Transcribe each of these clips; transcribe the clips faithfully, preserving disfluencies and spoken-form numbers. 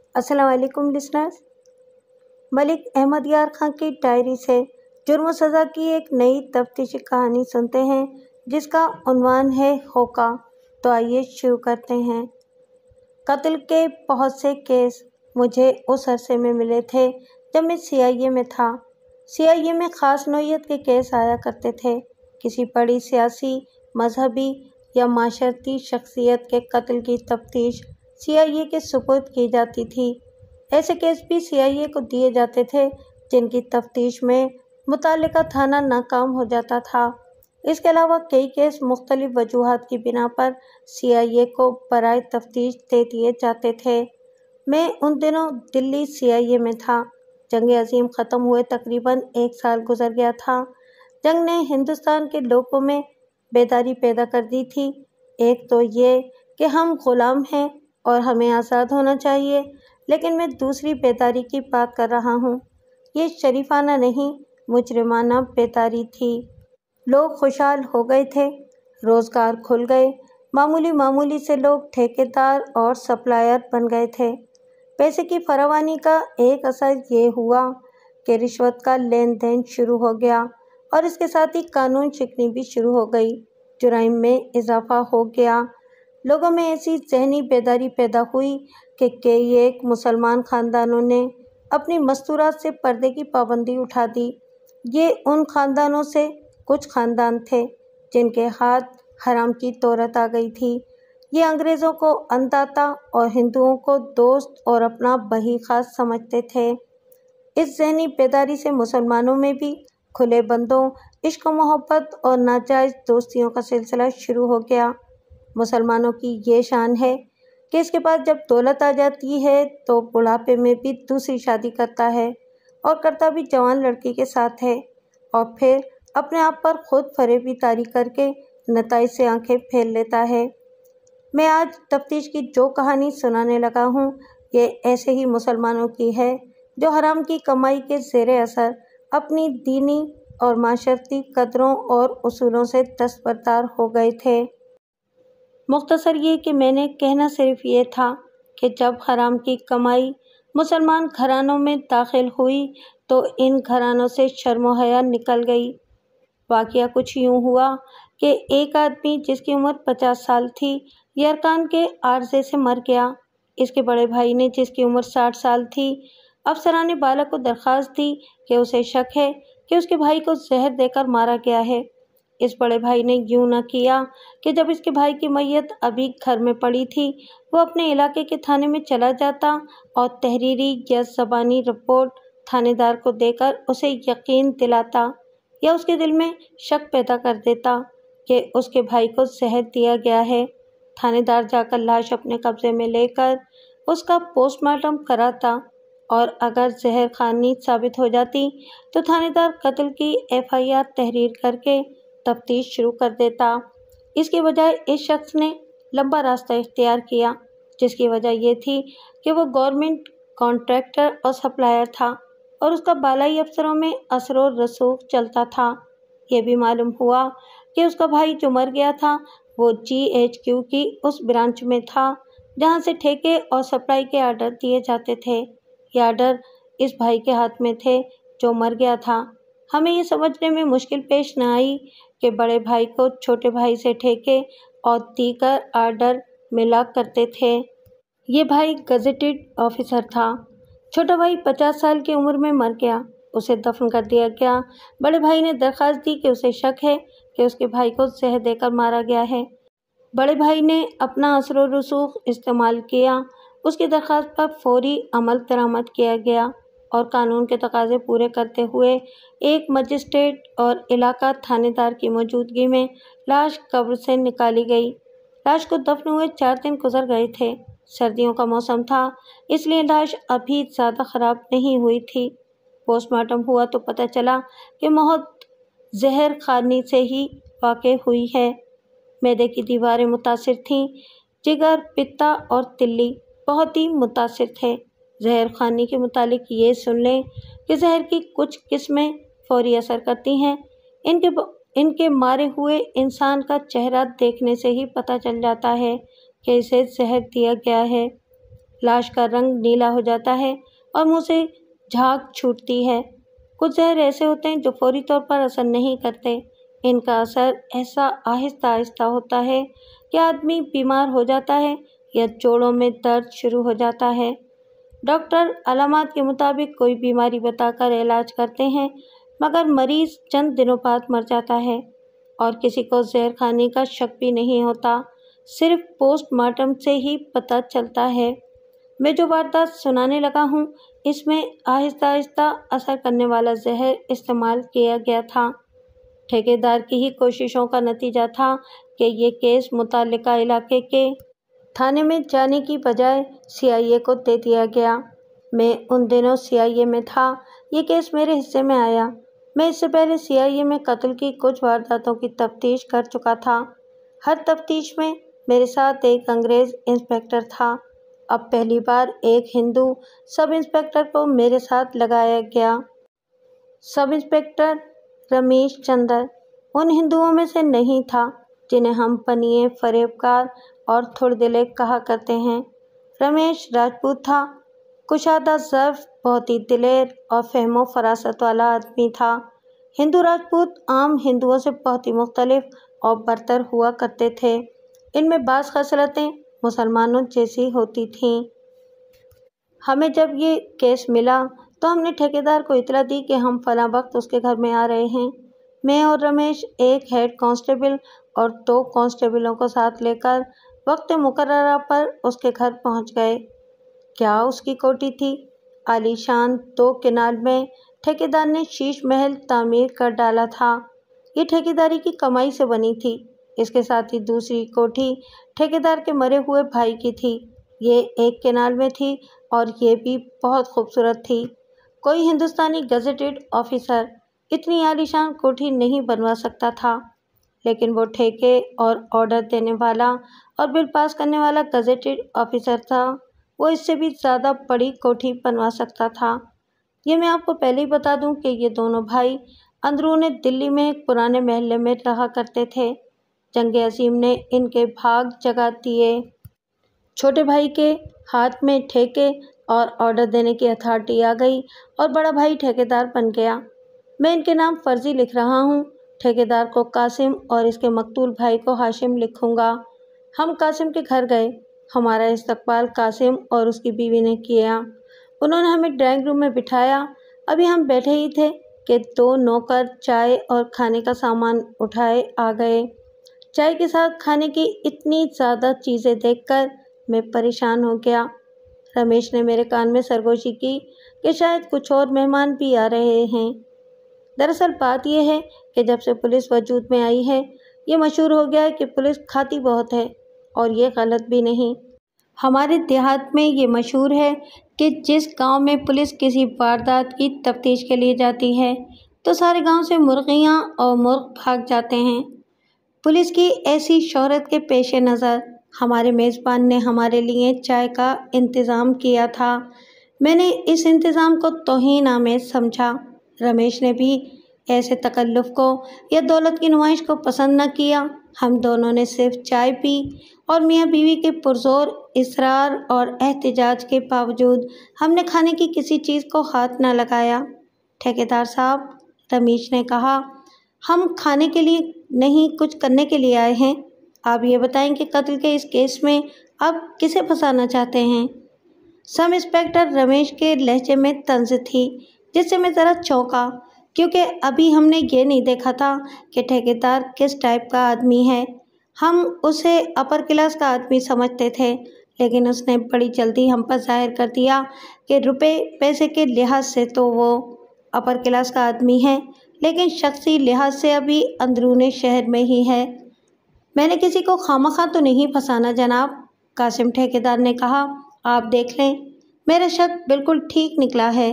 السلام علیکم لسنرز۔ ملک احمد یار خان کی ڈائری سے جرم و سزا کی ایک نئی تفتیشی کہانی سنتے ہیں جس کا عنوان ہے ہوکا۔ تو آئیے شروع کرتے ہیں۔ قتل کے بہت سے کیس مجھے اس عرصے میں ملے تھے جب میں سی آئی اے میں تھا۔ سی آئی اے میں خاص نوعیت کے کیس آیا کرتے تھے۔ کسی بڑی سیاسی، مذہبی یا معاشرتی شخصیت کے قتل کی تفتیش سی آئی اے کے سپرد کی جاتی تھی۔ ایسے کیس بھی سی آئی اے کو دیے جاتے تھے جن کی تفتیش میں متعلقہ تھانہ ناکام ہو جاتا تھا۔ اس کے علاوہ کئی کیس مختلف وجوہات کی بنا پر سی آئی اے کو برائے تفتیش دے دیے جاتے تھے۔ میں ان دنوں دلی سی آئی اے میں تھا۔ جنگ عظیم ختم ہوئے تقریباً ایک سال گزر گیا تھا۔ جنگ نے ہندوستان کے لوگوں میں بیداری پیدا کر دی تھی۔ ایک تو یہ کہ ہم غلام ہیں اور ہمیں آزاد ہونا چاہیے، لیکن میں دوسری بیداری کی بات کر رہا ہوں۔ یہ شریفانہ نہیں، مجرمانہ بیداری تھی۔ لوگ خوشحال ہو گئے تھے، روزگار کھل گئے، معمولی معمولی سے لوگ ٹھیکیدار اور سپلائر بن گئے تھے۔ پیسے کی فراوانی کا ایک اثر یہ ہوا کہ رشوت کا لین دین شروع ہو گیا اور اس کے ساتھ ہی قانون شکنی بھی شروع ہو گئی۔ جرائم میں اضافہ ہو گیا۔ لوگوں میں ایسی ذہنی بیداری پیدا ہوئی کہ کئی ایک مسلمان خاندانوں نے اپنی مستورات سے پردے کی پابندی اٹھا دی۔ یہ ان خاندانوں سے کچھ خاندان تھے جن کے ہاتھ حرام کی دولت آ گئی تھی۔ یہ انگریزوں کو انداتا اور ہندوؤں کو دوست اور اپنا بہی خاص سمجھتے تھے۔ اس ذہنی بیداری سے مسلمانوں میں بھی کھلے بندوں، عشق و محبت اور ناجائز دوستیوں کا سلسلہ شروع ہو گیا۔ مسلمانوں کی یہ شان ہے کہ اس کے بعد جب دولت آ جاتی ہے تو بڑھاپے میں بھی دوسری شادی کرتا ہے، اور کرتا بھی جوان لڑکی کے ساتھ ہے، اور پھر اپنے آپ پر خود فریبی طاری کر کے نتائج سے آنکھیں پھیر لیتا ہے۔ میں آج تفتیش کی جو کہانی سنانے لگا ہوں یہ ایسے ہی مسلمانوں کی ہے جو حرام کی کمائی کے زیر اثر اپنی دینی اور معاشرتی قدروں اور اصولوں سے دستبردار ہو گئے تھے۔ مختصر یہ کہ میں نے کہنا صرف یہ تھا کہ جب حرام کی کمائی مسلمان گھرانوں میں داخل ہوئی تو ان گھرانوں سے شرم و حیا نکل گئی۔ واقعہ کچھ یوں ہوا کہ ایک آدمی جس کی عمر پچاس سال تھی یرقان کے عارضے سے مر گیا۔ اس کے بڑے بھائی نے جس کی عمر ساٹھ سال تھی، افسران بالا کو درخواست دی کہ اسے شک ہے کہ اس کے بھائی کو زہر دے کر مارا گیا ہے۔ اس بڑے بھائی نے یوں نہ کیا کہ جب اس کے بھائی کی میت ابھی گھر میں پڑی تھی وہ اپنے علاقے کے تھانے میں چلا جاتا اور تحریری یا زبانی رپورٹ تھانے دار کو دے کر اسے یقین دلاتا یا اس کے دل میں شک پیدا کر دیتا کہ اس کے بھائی کو زہر دیا گیا ہے۔ تھانے دار جا کر لاش اپنے قبضے میں لے کر اس کا پوسٹ مارٹم کراتا، اور اگر زہر خانی ثابت ہو جاتی تو تھانے دار قتل کی ایف آئی آر تحریر کر کے تفتیش شروع کر دیتا۔ اس کی بجائے اس شخص نے لمبا راستہ اختیار کیا، جس کی وجہ یہ تھی کہ وہ گورنمنٹ کانٹریکٹر اور سپلائر تھا اور اس کا بالائی افسروں میں اثر و رسوخ چلتا تھا۔ یہ بھی معلوم ہوا کہ اس کا بھائی جو مر گیا تھا وہ جی ایچ کیو کی اس برانچ میں تھا جہاں سے ٹھیکے اور سپلائی کے آرڈر دیے جاتے تھے۔ یہ آرڈر اس بھائی کے ہاتھ میں تھے جو مر گیا تھا۔ ہمیں یہ سمجھنے میں مشکل پیش نہ آئی کہ بڑے بھائی کو چھوٹے بھائی سے ٹھیکے اور دیگر آرڈر ملا کرتے تھے۔ یہ بھائی گزیٹڈ آفیسر تھا۔ چھوٹا بھائی پچاس سال کی عمر میں مر گیا، اسے دفن کر دیا گیا۔ بڑے بھائی نے درخواست دی کہ اسے شک ہے کہ اس کے بھائی کو زہر دے کر مارا گیا ہے۔ بڑے بھائی نے اپنا اثر و رسوخ استعمال کیا۔ اس کی درخواست پر فوری عمل درآمد کیا گیا اور قانون کے تقاضے پورے کرتے ہوئے ایک مجسٹریٹ اور علاقہ تھانے دار کی موجودگی میں لاش قبر سے نکالی گئی۔ لاش کو دفن ہوئے چار دن گزر گئے تھے۔ سردیوں کا موسم تھا، اس لیے لاش ابھی زیادہ خراب نہیں ہوئی تھی۔ پوسٹ مارٹم ہوا تو پتہ چلا کہ موت زہر خانی سے ہی واقع ہوئی ہے۔ معدے کی دیواریں متاثر تھیں، جگر، پتا اور تلی بہت ہی متاثر تھے۔ زہر خانی کے متعلق یہ سن لیں کہ زہر کی کچھ قسمیں فوری اثر کرتی ہیں۔ ان کے ان کے مارے ہوئے انسان کا چہرہ دیکھنے سے ہی پتہ چل جاتا ہے کہ اسے زہر دیا گیا ہے۔ लाश का रंग नीला हो जाता है और मुंह से झाग छूटती है। कुछ जहर ऐसे होते हैं जो फौरी तौर पर असर नहीं करते। इनका असर ऐसा आहिस्ता आहिस्ता होता है कि आदमी बीमार हो जाता है या जोड़ों में दर्द शुरू हो जाता है। डॉक्टर अलामात के मुताबिक कोई बीमारी बताकर इलाज करते हैं, मगर मरीज चंद दिनों बाद मर जाता है और किसी को जहर खाने का शक भी नहीं होता। सिर्फ पोस्टमार्टम से ही पता चलता है। मैं जो वारदात सुनाने लगा हूँ, इसमें आहिस्ता आहिस्ता असर करने वाला जहर इस्तेमाल किया गया था। ठेकेदार की ही कोशिशों का नतीजा था कि ये केस मुतल्लिका इलाके के थाने में जाने की बजाय सी आई ए को दे दिया गया। मैं उन दिनों सी आई ए में था। ये केस मेरे हिस्से में आया। मैं इससे पहले सी आई ए में कत्ल की कुछ वारदातों की तफ्तीश कर चुका था। हर तफ्तीश में मेरे साथ एक अंग्रेज़ इंस्पेक्टर था। अब पहली बार एक हिंदू सब इंस्पेक्टर को मेरे साथ लगाया गया। सब इंस्पेक्टर रमेश चंद्र उन हिंदुओं में से नहीं था जिन्हें हम पनिये, फरेबकार और थुड़दिले कहा करते हैं। रमेश राजपूत था। कुशादा ज़र्फ, बहुत ही दिलेर और फहमो फरासत वाला आदमी था। हिंदू राजपूत आम हिंदुओं से बहुत ही मुख्तलिफ और बरतर हुआ करते थे। इनमें बाज़ खसलतें मुसलमानों जैसी होती थीं। हमें जब ये केस मिला तो हमने ठेकेदार को इतला दी कि हम फलां वक्त उसके घर में आ रहे हैं। मैं और रमेश एक हेड कांस्टेबल और दो कांस्टेबलों को साथ लेकर वक्त मुकर्ररा पर उसके घर पहुंच गए। क्या उसकी कोठी थी! आलीशान दो किनाल में ठेकेदार ने शीश महल तामीर कर डाला था। ये ठेकेदारी की कमाई से बनी थी। इसके साथ ही दूसरी कोठी ठेकेदार के मरे हुए भाई की थी। ये एक किनाल में थी और ये भी बहुत खूबसूरत थी। कोई हिंदुस्तानी गजेटेड ऑफिसर इतनी आलीशान कोठी नहीं बनवा सकता था, लेकिन वो ठेके और ऑर्डर देने वाला और बिल पास करने वाला गजेटेड ऑफिसर था। वो इससे भी ज़्यादा बड़ी कोठी बनवा सकता था। ये मैं आपको पहले ही बता दूं कि ये दोनों भाई अंदरूने दिल्ली में एक पुराने महल्ले में रहा करते थे। जंगे अजीम ने इनके भाग जगा दिए। छोटे भाई के हाथ में ठेके और ऑर्डर देने की अथॉरिटी आ गई और बड़ा भाई ठेकेदार बन गया। मैं इनके नाम फर्जी लिख रहा हूँ। ठेकेदार को कासिम और इसके मकतूल भाई को हाशिम लिखूँगा। हम कासिम के घर गए। हमारा इस्तकबाल कासिम और उसकी बीवी ने किया। उन्होंने हमें ड्राइंग रूम में बिठाया। अभी हम बैठे ही थे कि दो नौकर चाय और खाने का सामान उठाए आ गए। चाय के साथ खाने की इतनी ज़्यादा चीज़ें देखकर मैं परेशान हो गया। रमेश ने मेरे कान में सरगोशी की कि शायद कुछ और मेहमान भी आ रहे हैं। दरअसल बात यह है कि जब से पुलिस वजूद में आई है, ये मशहूर हो गया है कि पुलिस खाती बहुत है, और ये गलत भी नहीं। हमारे देहात में ये मशहूर है कि जिस गांव में पुलिस किसी वारदात की तफ्तीश के लिए जाती है तो सारे गांव से मुर्गियां और मुर्ग भाग जाते हैं। पुलिस की ऐसी शोहरत के पेश नज़र हमारे मेज़बान ने हमारे लिए चाय का इंतज़ाम किया था। मैंने इस इंतज़ाम को तौहीन आमेज़ समझा। रमेश ने भी ऐसे तकल्लुफ़ को या दौलत की नुमाइश को पसंद न किया। हम दोनों ने सिर्फ चाय पी और मियाँ बीवी के पुरज़ोर इसरार और एहतिजाज के बावजूद हमने खाने की किसी चीज़ को हाथ न लगाया। ठेकेदार साहब, रमेश ने कहा, हम खाने के लिए नहीं, कुछ करने के लिए आए हैं। आप ये बताएं कि कत्ल के इस केस में अब किसे फंसाना चाहते हैं? सब इंस्पेक्टर रमेश के लहजे में तंज थी, जिससे मैं ज़रा चौंका, क्योंकि अभी हमने ये नहीं देखा था कि ठेकेदार किस टाइप का आदमी है। हम उसे अपर क्लास का आदमी समझते थे, लेकिन उसने बड़ी जल्दी हम पर जाहिर कर दिया कि रुपए पैसे के लिहाज से तो वो अपर क्लास का आदमी है, लेकिन शख्सी लिहाज से अभी अंदरूने शहर में ही है। मैंने किसी को खामखा तो नहीं फंसाना जनाब, कासिम ठेकेदार ने कहा। आप देख लें, मेरा शक बिल्कुल ठीक निकला है।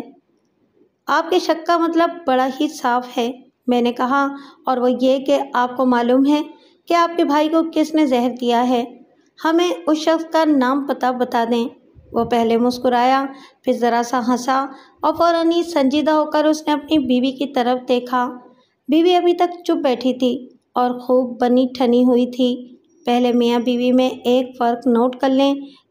आपके शक का मतलब बड़ा ही साफ है, मैंने कहा, और वो ये कि आपको मालूम है कि आपके भाई को किसने जहर दिया है। हमें उस शख्स का नाम पता बता दें। वो पहले मुस्कुराया, फिर ज़रा सा हंसा और फ़ौरन ही संजीदा होकर उसने अपनी बीवी की तरफ देखा। बीवी अभी तक चुप बैठी थी और खूब बनी ठनी हुई थी। पहले मियाँ बीवी में एक फ़र्क नोट कर लें,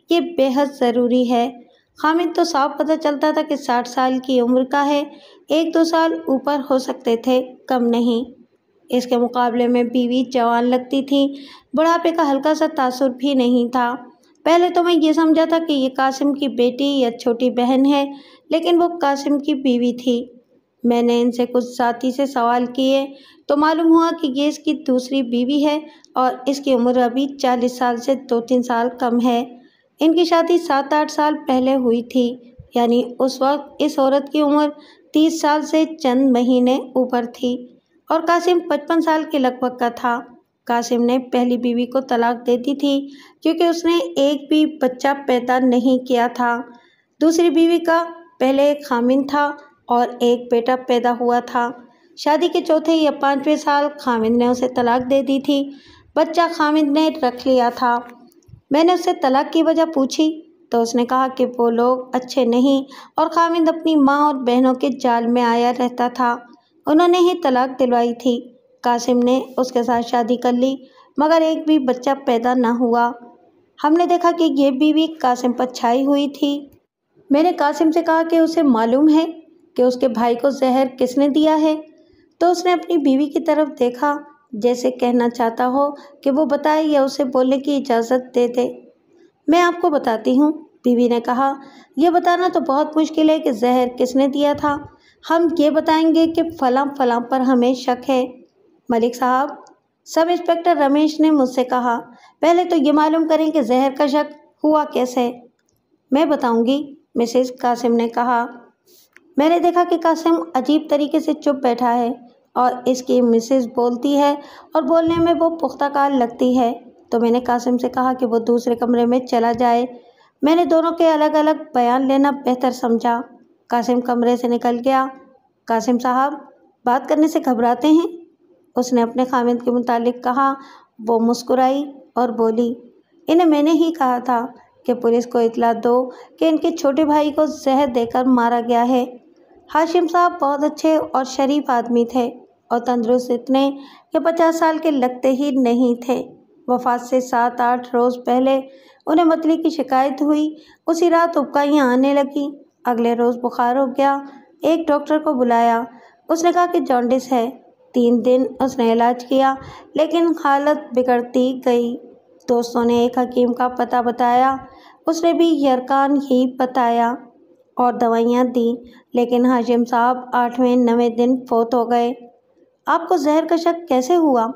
یہ बेहद ضروری ہے۔ حامد تو صاف پتہ چلتا تھا کہ ساٹھ سال کی عمر کا ہے، ایک دو سال اوپر ہو سکتے تھے، کم نہیں۔ اس کے مقابلے میں بیوی جوان لگتی تھی، بڑھاپے کا ہلکا سا تاثر بھی نہیں تھا۔ پہلے تو میں یہ سمجھا تھا کہ یہ قاسم کی بیٹی یا چھوٹی بہن ہے، لیکن وہ قاسم کی بیوی تھی۔ میں نے ان سے کچھ ذاتی سے سوال کیے تو معلوم ہوا کہ یہ اس کی دوسری بیوی ہے اور اس کی عمر ابھی چالیس سال سے دو تین سال کم ہے۔ ان کی شادی سات آٹھ سال پہلے ہوئی تھی، یعنی اس وقت اس عورت کی عمر تیس سال سے چند مہینے اوپر تھی اور قاسم پچپن سال کے لگ بھگ کا تھا۔ قاسم نے پہلی بیوی کو طلاق دے دی تھی کیونکہ اس نے ایک بھی بچہ پیدا نہیں کیا تھا۔ دوسری بیوی کا پہلے ایک خامند تھا اور ایک بیٹا پیدا ہوا تھا۔ شادی کے چوتھے یا پانچویں سال خامند نے اسے طلاق دے دی تھی، بچہ خامند نے رکھ لیا تھا۔ میں نے اس سے طلاق کی وجہ پوچھی تو اس نے کہا کہ وہ لوگ اچھے نہیں اور خامند اپنی ماں اور بہنوں کے جال میں آیا رہتا تھا، انہوں نے ہی طلاق دلوائی تھی۔ قاسم نے اس کے ساتھ شادی کر لی مگر ایک بھی بچہ پیدا نہ ہوا۔ ہم نے دیکھا کہ یہ بیوی قاسم پر چھائی ہوئی تھی۔ میں نے قاسم سے کہا کہ اسے معلوم ہے کہ اس کے بھائی کو زہر کس نے دیا ہے، تو اس نے اپنی بیوی کی طرف دیکھا جیسے کہنا چاہتا ہو کہ وہ بتائے یا اسے بولنے کی اجازت دے دے۔ میں آپ کو بتاتی ہوں، بیوی نے کہا۔ یہ بتانا تو بہت مشکل ہے کہ زہر کس نے دیا تھا، ہم یہ بتائیں گے کہ فلاں فلاں پر ہمیں شک ہے۔ ملک صاحب، سب انسپکٹر رمیش نے مجھ سے کہا، پہلے تو یہ معلوم کریں کہ زہر کا شک ہوا کیسے۔ میں بتاؤں گی، مسز قاسم نے کہا۔ میں نے دیکھا کہ قاسم عجیب طریقے سے چپ بیٹھا ہے اور اس کی مسز بولتی ہے اور بولنے میں وہ پختہ کار لگتی ہے، تو میں نے قاسم سے کہا کہ وہ دوسرے کمرے میں چلا جائے۔ میں نے دونوں کے الگ الگ بیان لینا بہتر سمجھا۔ قاسم کمرے سے نکل گیا۔ قاسم صاحب بات کرنے سے گھبراتے ہیں؟ اس نے اپنے خامند کے متعلق کہا۔ وہ مسکرائی اور بولی، انہیں میں نے ہی کہا تھا کہ پولیس کو اطلاع دو کہ ان کے چھوٹے بھائی کو زہر دے کر مارا گیا ہے۔ ہاشم صاحب بہت اچھے اور شریف آدمی تھے اور تندرست اتنے کہ پچاس سال کے لگتے ہی نہیں تھے۔ وفات سے سات آٹھ روز پہلے انہیں متلی کی شکایت ہوئی، اسی رات ابکائیاں آنے لگیں، اگلے روز بخار ہو گیا۔ ایک ڈاکٹر کو بلایا، اس نے کہا کہ جانڈس ہے۔ تین دن اس نے علاج کیا لیکن حالت بگڑتی گئی۔ دوستوں نے ایک حکیم کا پتہ بتایا، اس نے بھی یرکان ہی بتایا اور دوائیاں دیں، لیکن ہاشم صاحب آٹھویں نویں دن فوت ہو گئے۔ آپ کو زہر کا شک کیسے ہوا؟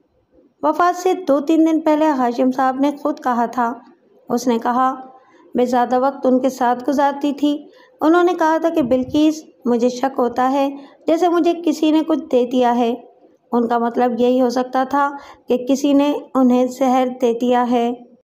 وفات سے دو تین دن پہلے ہاشم صاحب نے خود کہا تھا۔ اس نے کہا، میں زیادہ وقت ان کے ساتھ گزارتی تھی۔ انہوں نے کہا تھا کہ بلقیس، مجھے شک ہوتا ہے جیسے مجھے کسی نے کچھ دے دیا ہے۔ ان کا مطلب یہی ہو سکتا تھا کہ کسی نے انہیں زہر دے دیا ہے۔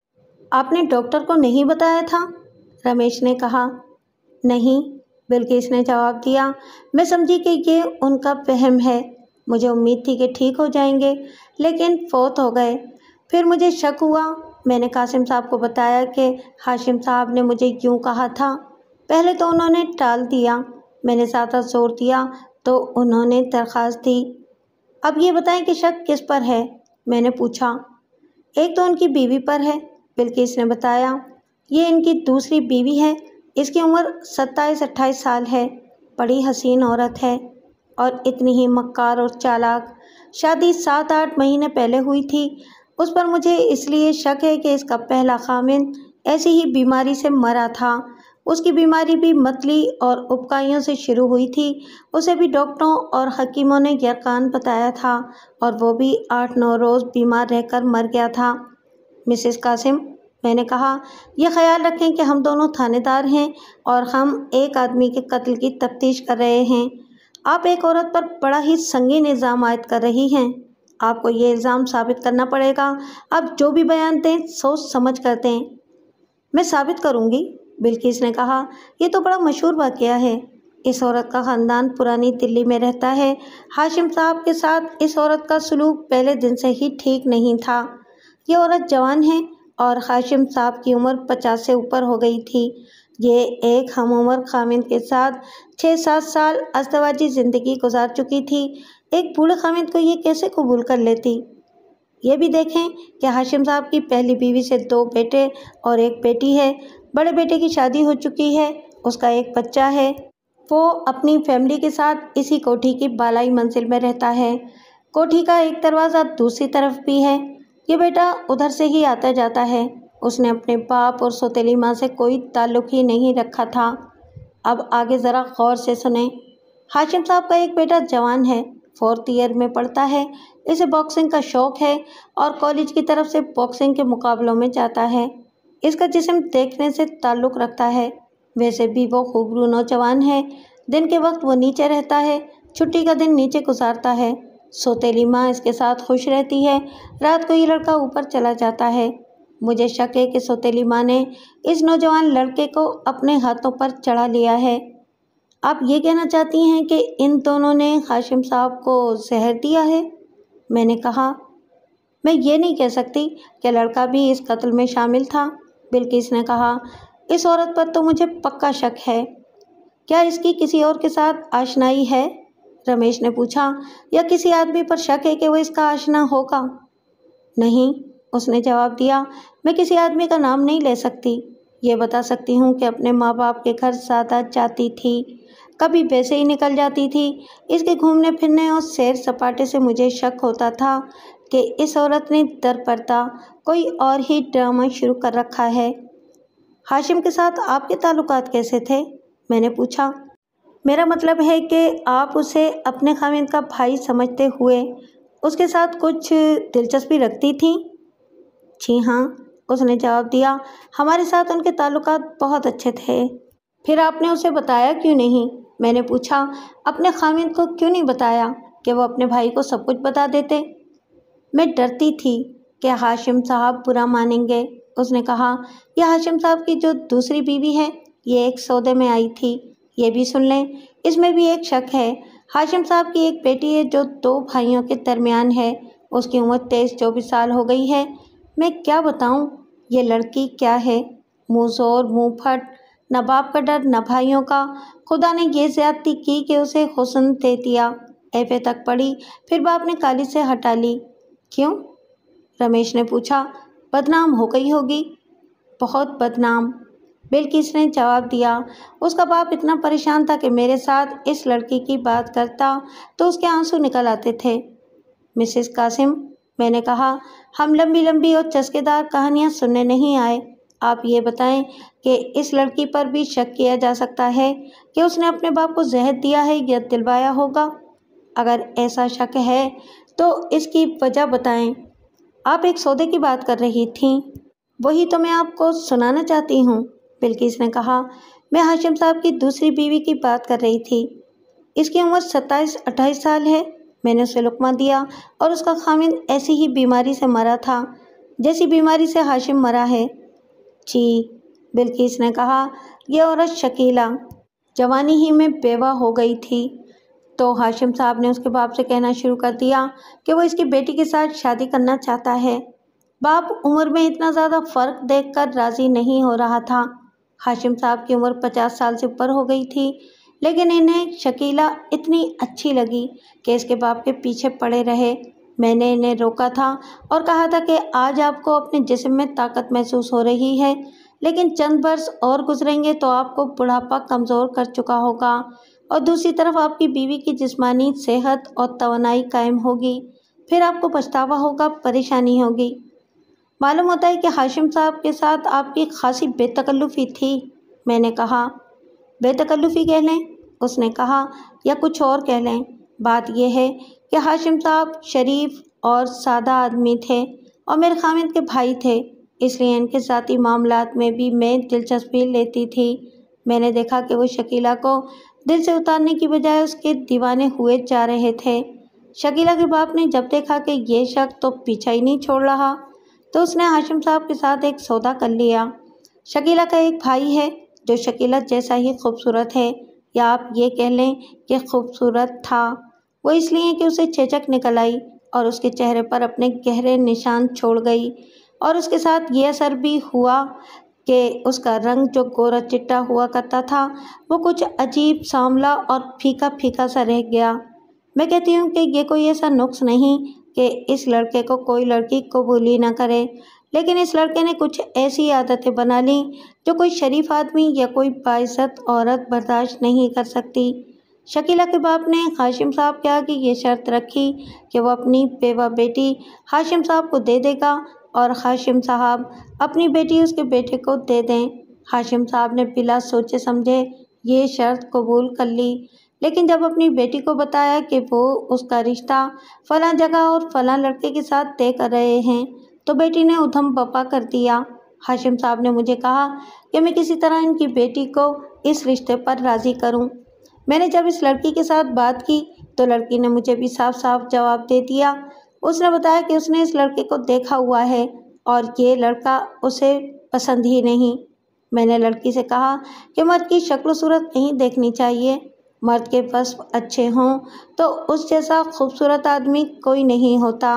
آپ نے ڈاکٹر کو نہیں بتایا تھا؟ رمیش نے کہا۔ نہیں، بلقیس نے جواب دیا۔ میں سمجھی کہ یہ ان کا وہم ہے، مجھے امید تھی کہ ٹھیک ہو جائیں گے، لیکن فوت ہو گئے۔ پھر مجھے شک ہوا، میں نے قاسم صاحب کو بتایا کہ ہاشم صاحب نے مجھے یوں کہا تھا۔ پہلے تو انہوں نے ٹال دیا، میں نے زیادہ زور دیا تو انہوں نے درخواست دی۔ اب یہ بتائیں کہ شک کس پر ہے؟ میں نے پوچھا۔ ایک تو ان کی بیوی پر ہے، بلقیس نے بتایا۔ یہ ان کی دوسری بیوی ہے، اس کی عمر ستائیس اٹھائیس سال ہے، بڑی حسین عورت ہے اور اتنی ہی مکار اور چالاک۔ شادی سات آٹھ مہینے پہلے ہوئی تھی۔ اس پر مجھے اس لیے شک ہے کہ اس کا پہلا خامند ایسی ہی بیماری سے مرا تھا۔ اس کی بیماری بھی متلی اور ابکائیوں سے شروع ہوئی تھی۔ اسے بھی ڈاکٹروں اور حکیموں نے یرقان بتایا تھا اور وہ بھی آٹھ نو روز بیمار رہ کر مر گیا تھا۔ مسز قاسم، میں نے کہا، یہ خیال رکھیں کہ ہم دونوں تھانے دار ہیں اور ہم ایک آدمی کے قتل کی تفتیش کر رہے ہیں۔ آپ ایک عورت پر بڑا ہی سنگین الزام عائد کر رہی ہیں، آپ کو یہ الزام ثابت کرنا پڑے گا۔ اب جو بھی بیان دیں سوچ سمجھ کر دیں۔ میں ثابت کروں گی، بلقیس نے کہا۔ یہ تو بڑا مشہور واقعہ ہے، اس عورت کا خاندان پرانی دلی میں رہتا ہے۔ ہاشم صاحب کے ساتھ اس عورت کا سلوک پہلے دن سے ہی ٹھیک نہیں تھا۔ یہ عورت جوان ہے اور ہاشم صاحب کی عمر پچاس سے اوپر ہو گئی تھی۔ یہ ایک ہم عمر خامند کے ساتھ چھ سات سال ازدواجی زندگی گزار چکی تھی۔ ایک بوڑھے خامند کو یہ کیسے قبول کر لیتی؟ ये भी देखें कि हाशिम साहब की पहली बीवी से दो बेटे और एक बेटी है। बड़े बेटे की शादी हो चुकी है, उसका एक बच्चा है। वो अपनी फैमिली के साथ इसी कोठी की बालाई मंजिल में रहता है। कोठी का एक दरवाज़ा दूसरी तरफ भी है। ये बेटा उधर से ही आता जाता है। उसने अपने बाप और सौतेली माँ से कोई ताल्लुक़ ही नहीं रखा था। अब आगे ज़रा गौर से सुने। हाशिम साहब का एक बेटा जवान है, फोर्थ ईयर में पढ़ता है। इसे बॉक्सिंग का शौक़ है और कॉलेज की तरफ से बॉक्सिंग के मुकाबलों में जाता है। इसका जिस्म देखने से ताल्लुक़ रखता है। वैसे भी वो खूबरू नौजवान है। दिन के वक्त वो नीचे रहता है, छुट्टी का दिन नीचे गुजारता है। सौतेली माँ इसके साथ खुश रहती है। रात को ये लड़का ऊपर चला जाता है। मुझे शक है कि सौतेली माँ ने इस नौजवान लड़के को अपने हाथों पर चढ़ा लिया है। आप ये कहना चाहती हैं कि इन दोनों ने हाशिम साहब को जहर दिया है? मैंने कहा। मैं ये नहीं कह सकती कि लड़का भी इस कत्ल में शामिल था, बिल्किस ने कहा। इस औरत पर तो मुझे पक्का शक है। क्या इसकी किसी और के साथ आशनाई है? रमेश ने पूछा। या किसी आदमी पर शक है कि वो इसका आशना होगा? नहीं, उसने जवाब दिया। मैं किसी आदमी का नाम नहीं ले सकती। ये बता सकती हूँ कि अपने माँ बाप के घर ज़्यादा जाती थी, कभी वैसे ही निकल जाती थी। इसके घूमने फिरने और सैर सपाटे से मुझे शक होता था कि इस औरत ने दरपर्दा कोई और ही ड्रामा शुरू कर रखा है। हाशिम के साथ आपके ताल्लुकात कैसे थे? मैंने पूछा। मेरा मतलब है कि आप उसे अपने खामिद का भाई समझते हुए उसके साथ कुछ दिलचस्पी रखती थीं? जी हाँ, उसने जवाब दिया। हमारे साथ उनके ताल्लुकात बहुत अच्छे थे। फिर आपने उसे बताया क्यों नहीं? मैंने पूछा। अपने खामिद को क्यों नहीं बताया कि वो अपने भाई को सब कुछ बता देते? मैं डरती थी कि हाशिम साहब बुरा मानेंगे। उसने कहा। यह हाशिम साहब की जो दूसरी बीवी है, ये एक सौदे में आई थी। ये भी सुन लें, इसमें भी एक शक है। हाशिम साहब की एक बेटी है जो दो भाइयों के दरमियान है। उसकी उम्र तेईस चौबीस साल हो गई है। मैं क्या बताऊं, ये लड़की क्या है? मुँह जोर मुँह फट, न बाप का डर न भाइयों का। खुदा ने ये ज़्यादती की कि उसे हुस्न दे दिया। एफ ए तक पढ़ी, फिर बाप ने कॉलेज से हटा ली। क्यों? रमेश ने पूछा। बदनाम हो गई होगी। बहुत बदनाम, बिल्किस ने जवाब दिया। उसका बाप इतना परेशान था कि मेरे साथ इस लड़की की बात करता तो उसके आंसू निकल आते थे। मिसेस कासिम, मैंने कहा, हम लंबी लंबी और चस्केदार कहानियाँ सुनने नहीं आए। आप ये बताएं कि इस लड़की पर भी शक किया जा सकता है कि उसने अपने बाप को जहर दिया है या दिलवाया होगा? अगर ऐसा शक है तो इसकी वजह बताएं। आप एक सौदे की बात कर रही थीं, वही तो मैं आपको सुनाना चाहती हूँ, बिल्किस ने कहा। मैं हाशिम साहब की दूसरी बीवी की बात कर रही थी। इसकी उम्र सत्ताईस अट्ठाईस साल है। मैंने उसे लुकमा दिया और उसका खामिद ऐसी ही बीमारी से मरा था जैसी बीमारी से हाशिम मरा है। जी, बिल्किस ने कहा। यह औरत शकीला जवानी ही में बेवा हो गई थी तो हाशिम साहब ने उसके बाप से कहना शुरू कर दिया कि वो इसकी बेटी के साथ शादी करना चाहता है। बाप उम्र में इतना ज़्यादा फ़र्क देखकर राज़ी नहीं हो रहा था। हाशिम साहब की उम्र पचास साल से ऊपर हो गई थी, लेकिन इन्हें शकीला इतनी अच्छी लगी कि इसके बाप के पीछे पड़े रहे। मैंने इन्हें रोका था और कहा था कि आज आपको अपने जिस्म में ताकत महसूस हो रही है, लेकिन चंद वर्ष और गुजरेंगे तो आपको बुढ़ापा कमज़ोर कर चुका होगा और दूसरी तरफ आपकी बीवी की जिस्मानी सेहत और तवानाई कायम होगी। फिर आपको पछतावा होगा, परेशानी होगी। मालूम होता है कि हाशिम साहब के साथ आपकी खासी बेतकल्लुफ़ी थी। मैंने कहा। बेतकल्लुफ़ी कह लें, उसने कहा, या कुछ और कह लें। बात यह है कि हाशिम साहब शरीफ और सादा आदमी थे और मेरे खामिद के भाई थे, इसलिए इनके ज़ाती मामलात में भी मैं दिलचस्पी लेती थी। मैंने देखा कि वो शकीला को दिल से उतारने की बजाय उसके दीवाने हुए जा रहे थे। शकीला के बाप ने जब देखा कि ये शख्स तो पीछा ही नहीं छोड़ रहा तो उसने हाशिम साहब के साथ एक सौदा कर लिया। शकीला का एक भाई है जो शकीला जैसा ही खूबसूरत है, या आप ये कह लें कि खूबसूरत था। वो इसलिए कि उसे चेचक निकल आई और उसके चेहरे पर अपने गहरे निशान छोड़ गई, और उसके साथ ये असर भी हुआ कि उसका रंग जो गोरा चिट्टा हुआ करता था वो कुछ अजीब सांवला और फीका फीका सा रह गया। मैं कहती हूँ कि ये कोई ऐसा नुक्स नहीं کہ اس لڑکے کو کوئی لڑکی قبول ہی نہ کرے، لیکن اس لڑکے نے کچھ ایسی عادتیں بنا لیں جو کوئی شریف آدمی یا کوئی باعزت عورت برداشت نہیں کر سکتی۔ شکیلہ کے باپ نے ہاشم صاحب کے آگے یہ شرط رکھی کہ وہ اپنی بیوہ بیٹی ہاشم صاحب کو دے دے گا اور ہاشم صاحب اپنی بیٹی اس کے بیٹے کو دے دیں۔ ہاشم صاحب نے بلا سوچے سمجھے یہ شرط قبول کر لی، لیکن جب اپنی بیٹی کو بتایا کہ وہ اس کا رشتہ فلاں جگہ اور فلاں لڑکے کے ساتھ طے کر رہے ہیں تو بیٹی نے ادھم بپا کر دیا۔ ہاشم صاحب نے مجھے کہا کہ میں کسی طرح ان کی بیٹی کو اس رشتے پر راضی کروں۔ میں نے جب اس لڑکی کے ساتھ بات کی تو لڑکی نے مجھے بھی صاف صاف جواب دے دیا۔ اس نے بتایا کہ اس نے اس لڑکے کو دیکھا ہوا ہے اور یہ لڑکا اسے پسند ہی نہیں۔ میں نے لڑکی سے کہا کہ مرد کی شکل و صورت نہیں دیکھنی چاہیے، مرد کے وصف اچھے ہوں تو اس جیسا خوبصورت آدمی کوئی نہیں ہوتا۔